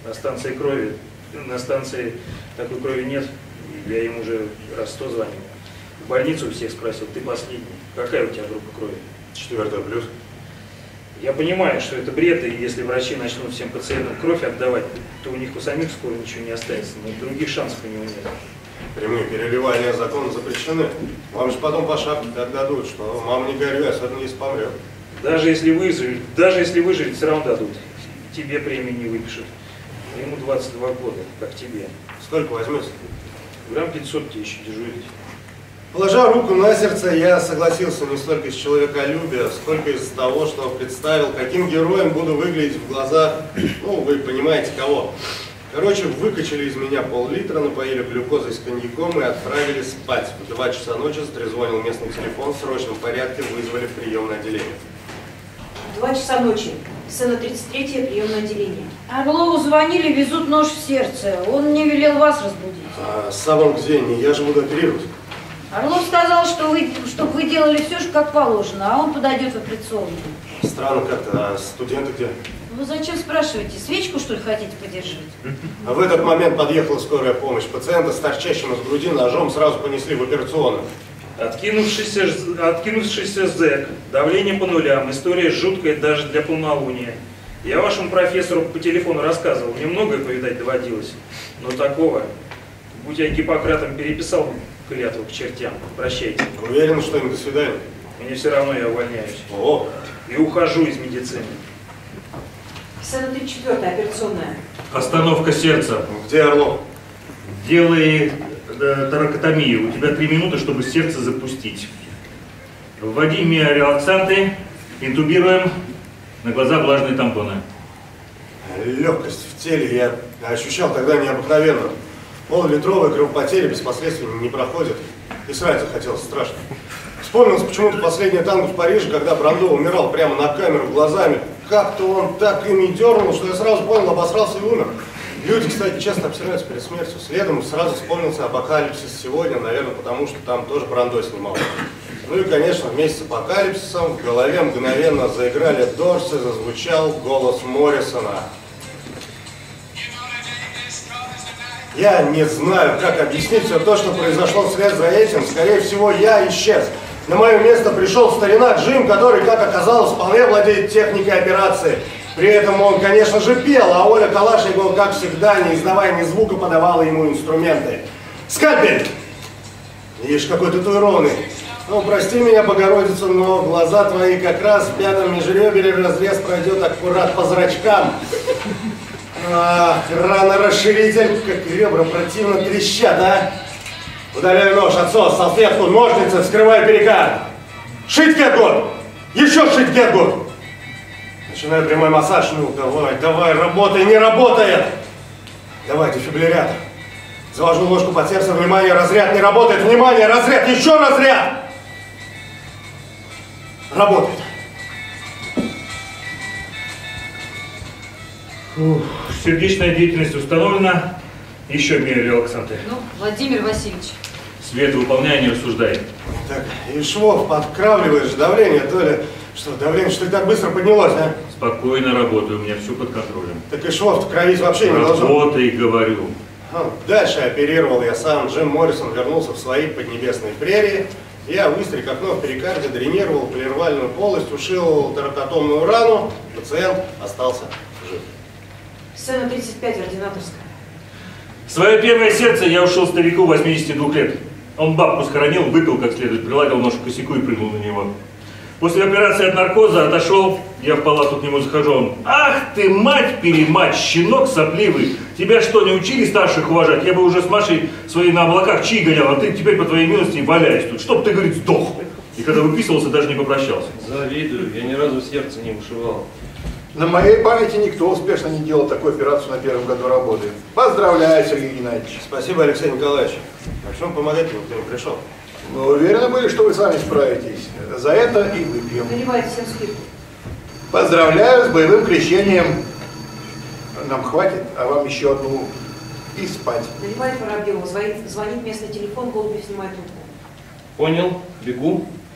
На станции такой крови нет. Я им уже раз 100 звонил. В больницу у всех спросил, ты последний. Какая у тебя группа крови? 4+. Я понимаю, что это бред, и если врачи начнут всем пациентам кровь отдавать, то у них у самих скоро ничего не останется, но других шансов у него нет. Прямые переливания законно запрещены. Вам же потом по шапке так дадут, что мама не горюй, особенно если помрет. Даже если выживет, все равно дадут. Тебе премии не выпишут. Ему 22 года, как тебе. Сколько возьмете? Грамм 500 тебе еще дежурить. Положа руку на сердце, я согласился не столько из человеколюбия, сколько из того, что представил, каким героем буду выглядеть в глазах, ну, вы понимаете кого. Короче, выкачали из меня пол-литра, напоили глюкозой с коньяком и отправили спать. В 2 часа ночи затрезвонил местный телефон, в срочном порядке вызвали в приемное отделение. 2 часа ночи. Сцена 33-е, приемное отделение. Орлову звонили, везут нож в сердце. Он мне велел вас разбудить. А сам он где? Не я же буду оперировать. Орлов сказал, чтобы вы делали все, как положено, а он подойдет в операционную. Странно как-то. А студенты где? Вы зачем спрашиваете? Свечку, что ли, хотите подержать? А в этот момент подъехала скорая помощь. Пациента с торчащим из груди ножом сразу понесли в операционную. Откинувшийся зэк, давление по нулям, история жуткая даже для полнолуния. Я вашему профессору по телефону рассказывал, мне многое повидать доводилось, но такого, будь я Гиппократом, переписал клятву к чертям. Прощайте. Уверен, что им до свидания? Мне все равно, я увольняюсь. О. И ухожу из медицины. Сцена 34-я, операционная. Остановка сердца. Где Орлов? Делай торакотомию. У тебя 3 минуты, чтобы сердце запустить. Вводи миорелаксанты, интубируем, на глаза влажные тампоны. Легкость в теле я ощущал тогда необыкновенно. Пол-литровая кровопотеря без последствий не проходит. И срать захотелось страшно. Вспомнилось почему-то последнее танго в Париже, когда Брандо умирал прямо на камеру глазами. Как-то он так ими дернул, что я сразу понял, обосрался и умер. Люди, кстати, часто обсираются перед смертью. Следом сразу вспомнился «Апокалипсис сегодня», наверное, потому что там тоже Брандо снимал. Ну и, конечно, вместе с «Апокалипсисом» в голове мгновенно заиграли Дорсы, зазвучал голос Моррисона. Я не знаю, как объяснить все то, что произошло вслед за этим. Скорее всего, я исчез. На мое место пришел старина Джим, который, как оказалось, вполне владеет техникой операции. При этом он, конечно же, пел, а Оля Калашникова, как всегда, не издавая ни звука, подавала ему инструменты. «Скальпель!» Видишь, какой татуированный. Ну, прости меня, Богородица, но глаза твои как раз в 5-м межребере разрез пройдет аккурат по зрачкам. Ах, ранорасширитель, как ребра противно трещат, а? Удаляю нож, отсос, салфетку, ножницы, вскрываю перикард. Шить Гетгуд! Еще шить Гетгуд! Начинаю прямой массаж. Ну, давай, работай, не работает! Давай, дефибриллятор. Завожу ложку под сердце, внимание, разряд не работает, внимание, разряд, еще разряд! Работает. Сердечная деятельность установлена. Еще миорелаксанты. Ну, Владимир Васильевич. Света, выполняй, не рассуждай. Так, и швов, подкравливаешь давление, то ли... Что, давление, что ли, так быстро поднялось, а? Спокойно работаю, у меня все под контролем. Так и швов-то кровить вообще не должен. Работай, говорю. Дальше оперировал я сам. Джим Моррисон вернулся в свои поднебесные прерии. Я выстриг окно в перикарде, дренировал полирвальную полость, ушил торакотомную рану. Пациент остался жив. Сцена 35, ординаторская. Свое первое сердце я ушел старику 82 лет. Он бабку схоронил, выпил как следует, приладил нож к косяку и прыгнул на него. После операции от наркоза отошел, я в палату к нему захожу, он: «Ах ты, мать-перемать, щенок сопливый! Тебя что, не учили старших уважать? Я бы уже с Машей своей на облаках чаи гонял, а ты теперь по твоей милости валяюсь тут. Чтоб ты, говорит, сдох!» И когда выписывался, даже не попрощался. Завидую, я ни разу сердце не ушивал. На моей памяти никто успешно не делал такую операцию на 1-м году работы. Поздравляю, Сергей Геннадьевич. Спасибо, Алексей Николаевич. А в чем помогать никто не пришел? Мы уверены были, что вы сами справитесь. За это и выпьем. Наливайте всем скидку. Поздравляю с боевым крещением. Нам хватит, а вам еще одну и спать. Наливает Воробьева, звонит местный телефон, Голубев снимает трубку. Понял, бегу.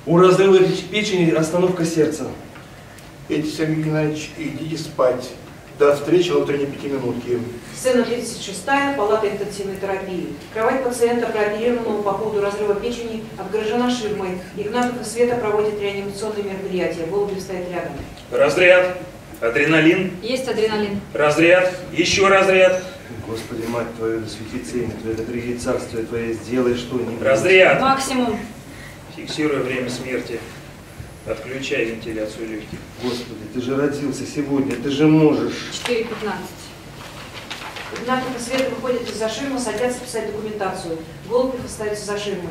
У разрыва печени остановка сердца. Эдди, Сергей Геннадьевич, идите спать. До встречи на утренней 5-минутке. Сцена 36, палата интенсивной терапии. Кровать пациента, прооперированного по поводу разрыва печени, отгорожена ширмой. Игнатов и Света проводят реанимационные мероприятия. Голубев стоит рядом. Разряд. Адреналин. Есть адреналин. Разряд. Еще разряд. Господи, мать твою, да свети имя Твое, да приди царствие Твое, сделай что-нибудь. Разряд. Максимум. Фиксируя время смерти. Отключай вентиляцию легких. Господи, ты же родился сегодня, ты же можешь. 4:15. Игнатов и Света выходят из-за ширмы, садятся писать документацию. Голубев остается за ширмой.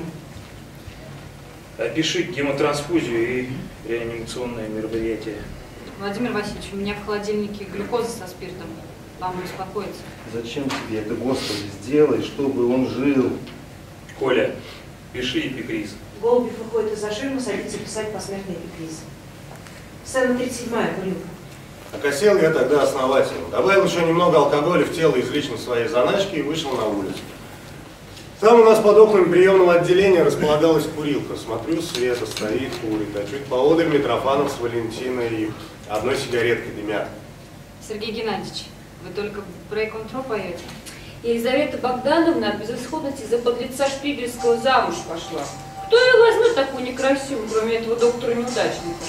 Опиши гемотрансфузию и реанимационное мероприятие. Владимир Васильевич, у меня в холодильнике глюкоза со спиртом. Вам не успокоиться. Зачем тебе это, Господи? Сделай, чтобы он жил. Коля, пиши эпикриз. Голубев выходит из-за ширмы, садится писать посмертный эпикриз. Сцена 37, курилка. Окосел я тогда основательно. Добавил еще немного алкоголя в тело из личной своей заначки и вышел на улицу. Там у нас под окнами приемного отделения располагалась курилка. Смотрю, Света стоит, курит, а чуть поодаль Митрофанов с Валентиной и одной сигареткой дымят. Сергей Геннадьевич, вы только Break on Throw поете? Елизавета Богдановна от безысходности за подлеца Шпигельского замуж пошла. Кто ее возьмет такую некрасивую, кроме этого доктора-неудачника?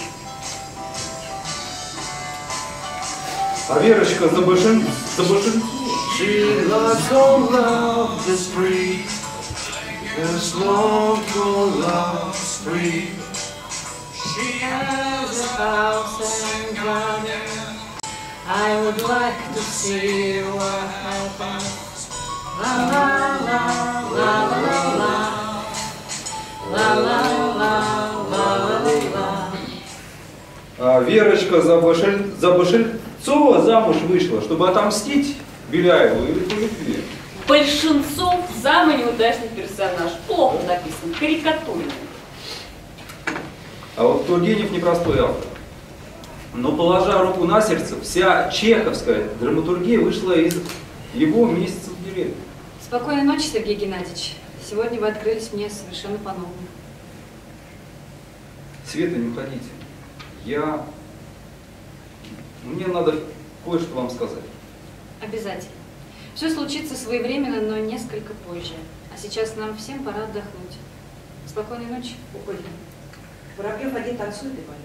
А Верочка за большинство. She loves all love is free. There's no love free. She has a house and garden. I would like to see what happens. La la la la la la. La la la la la. А Верочка за Большельцова замуж вышла, чтобы отомстить Беляеву или по любви. Большинцов самый неудачный персонаж. Плохо написан, карикатурный. А вот Тургенев непростой автор. Но, положа руку на сердце, вся чеховская драматургия вышла из его месяца в деревне. Спокойной ночи, Сергей Геннадьевич. Сегодня вы открылись мне совершенно по-новому. Света, не уходите. Мне надо кое-что вам сказать. Обязательно. Все случится своевременно, но несколько позже. А сейчас нам всем пора отдохнуть. Спокойной ночи. Уходим. Воробьев один танцует и поет.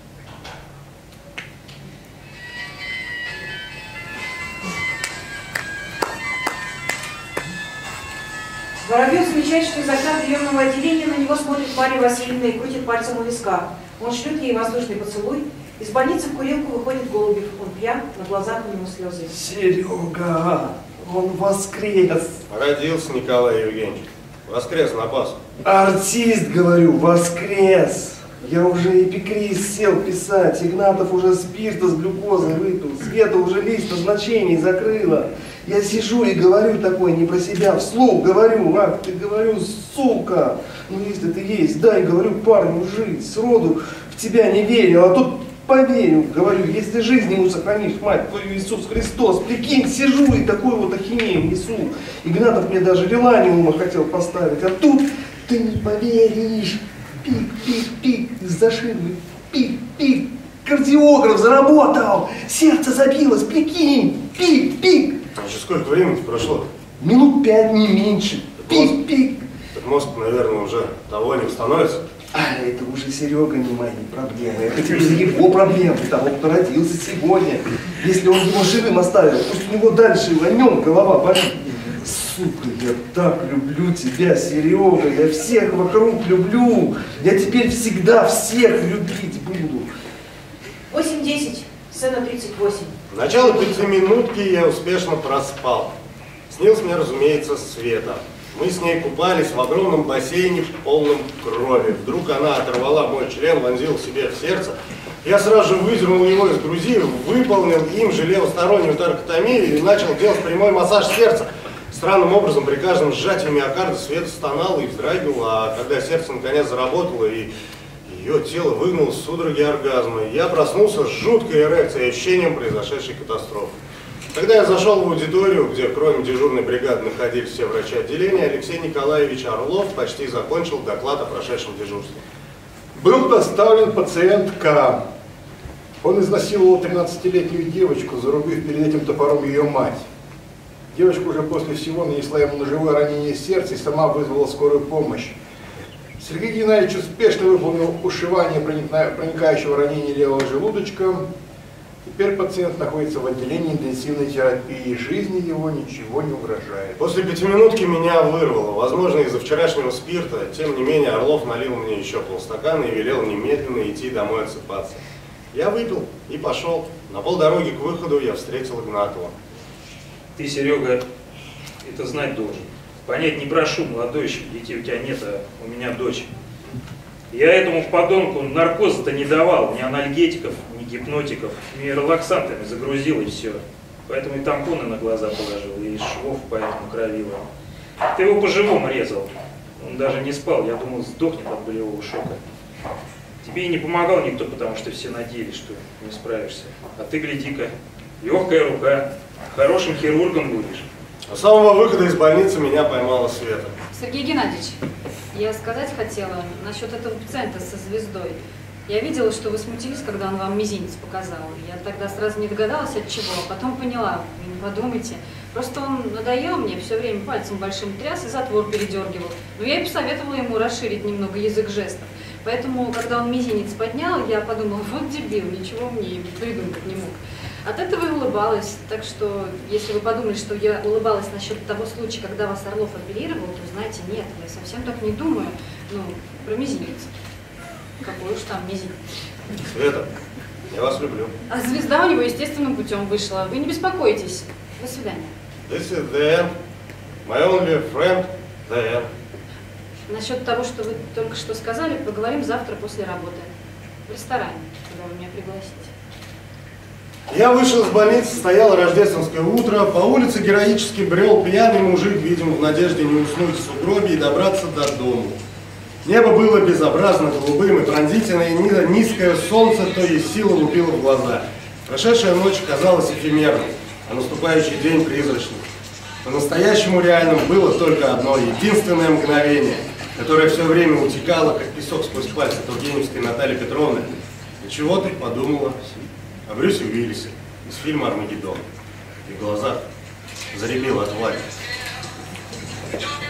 Воробьев замечает, что из окна приемного отделения на него смотрит Марья Васильевна и крутит пальцем у виска. Он шлет ей воздушный поцелуй. Из больницы в курилку выходит Голубев. Он пьян, на глазах у него слезы. Серега, он воскрес. Родился Николай Евгеньевич. Воскрес на Пасху. Артист, говорю, воскрес. Я уже эпикриз сел писать. Игнатов уже спирта с глюкозой выпил. Света уже лист назначений закрыла. Я сижу и говорю такое не про себя, вслух говорю. Ах, ты, говорю, сука. Ну если ты есть, дай, говорю, парню жить. Сроду в тебя не верил, а тут поверю. Говорю, если жизнь ему сохранишь, мать твою, Иисус Христос. Прикинь, сижу и такую вот ахинею несу. Игнатов мне даже Виланиума хотел поставить. А тут ты не поверишь. Пик-пик-пик из-за ширмы. Пик-пик. Кардиограф заработал. Сердце забилось. Прикинь. Пик-пик. А еще сколько времени прошло? Минут 5, не меньше. Пик-пик. Так мозг, наверное, уже того не становится. А это уже, Серега, не мои проблемы. Это теперь его проблемы, того, кто родился сегодня. Если он его живым оставил, пусть у него дальше о нем голова болит. Сука, я так люблю тебя, Серега. Я всех вокруг люблю. Я теперь всегда всех любить буду. 8:10, сцена 38. Начало 5-минутки я успешно проспал. Снилась мне, разумеется, Света. Мы с ней купались в огромном бассейне, полном крови. Вдруг она оторвала мой член, вонзила себе в сердце. Я сразу же выдернул его из грузи, выполнил им же левостороннюю торкотомию и начал делать прямой массаж сердца. Странным образом при каждом сжатии миокарда Света стонала и вздрагивала, а когда сердце наконец заработало и ее тело выгнуло с судороги оргазма, я проснулся с жуткой эрекцией и ощущением произошедшей катастрофы. Когда я зашел в аудиторию, где кроме дежурной бригады находились все врачи отделения, Алексей Николаевич Орлов почти закончил доклад о прошедшем дежурстве. Был доставлен пациент К. Он изнасиловал 13-летнюю девочку, зарубив перед этим топором ее мать. Девочка уже после всего нанесла ему ножевое ранение сердца и сама вызвала скорую помощь. Сергей Геннадьевич успешно выполнил ушивание проникающего ранения левого желудочка. Теперь пациент находится в отделении интенсивной терапии. Жизни его ничего не угрожает. После пятиминутки меня вырвало. Возможно, из-за вчерашнего спирта. Тем не менее, Орлов налил мне еще полстакана и велел немедленно идти домой отсыпаться. Я выпил и пошел. На полдороги к выходу я встретил Игнатова. Ты, Серега, это знать должен. Понять не прошу, молодой еще, детей у тебя нет, а у меня дочь. Я этому подонку наркоза-то не давал, ни анальгетиков, ни гипнотиков, ни релаксантами загрузил и все. Поэтому и тампоны на глаза положил, и швов поэтому кровила. Ты его по-живому резал. Он даже не спал, я думал, сдохнет от болевого шока. Тебе и не помогал никто, потому что все надеялись, что не справишься. А ты, гляди-ка, легкая рука, хорошим хирургом будешь. С самого выхода из больницы меня поймала Света. Сергей Геннадьевич, я сказать хотела насчет этого пациента со звездой. Я видела, что вы смутились, когда он вам мизинец показал. Я тогда сразу не догадалась, от чего, а потом поняла. Вы не подумайте. Просто он надоел мне, все время пальцем большим тряс и затвор передергивал. Но я и посоветовала ему расширить немного язык жестов. Поэтому, когда он мизинец поднял, я подумала, вот дебил, ничего мне придумать не мог. От этого и улыбалась. Так что, если вы подумали, что я улыбалась насчет того случая, когда вас Орлов оперировал, то знаете, нет, я совсем так не думаю. Ну, про мизинец. Какой уж там мизинец. Света, я вас люблю. А звезда у него естественным путем вышла. Вы не беспокойтесь. До свидания. This is the end. My only friend, the end. Насчет того, что вы только что сказали, поговорим завтра после работы. В ресторане, когда вы меня пригласите. Я вышел из больницы, стояло рождественское утро. По улице героически брел пьяный мужик, видимо, в надежде не уснуть в сугробе и добраться до дому. Небо было безобразно голубым, и пронзительное низкое солнце то есть сила лупило в глаза. Прошедшая ночь казалась эфемерной, а наступающий день призрачным. По-настоящему реальным было только одно, единственное мгновение, которое все время утекало, как песок сквозь пальцы Тургеневской Натальи Петровны. И чего ты подумала о Брюсе Уиллисе из фильма «Армагеддон». И в глазах заребило от Влади.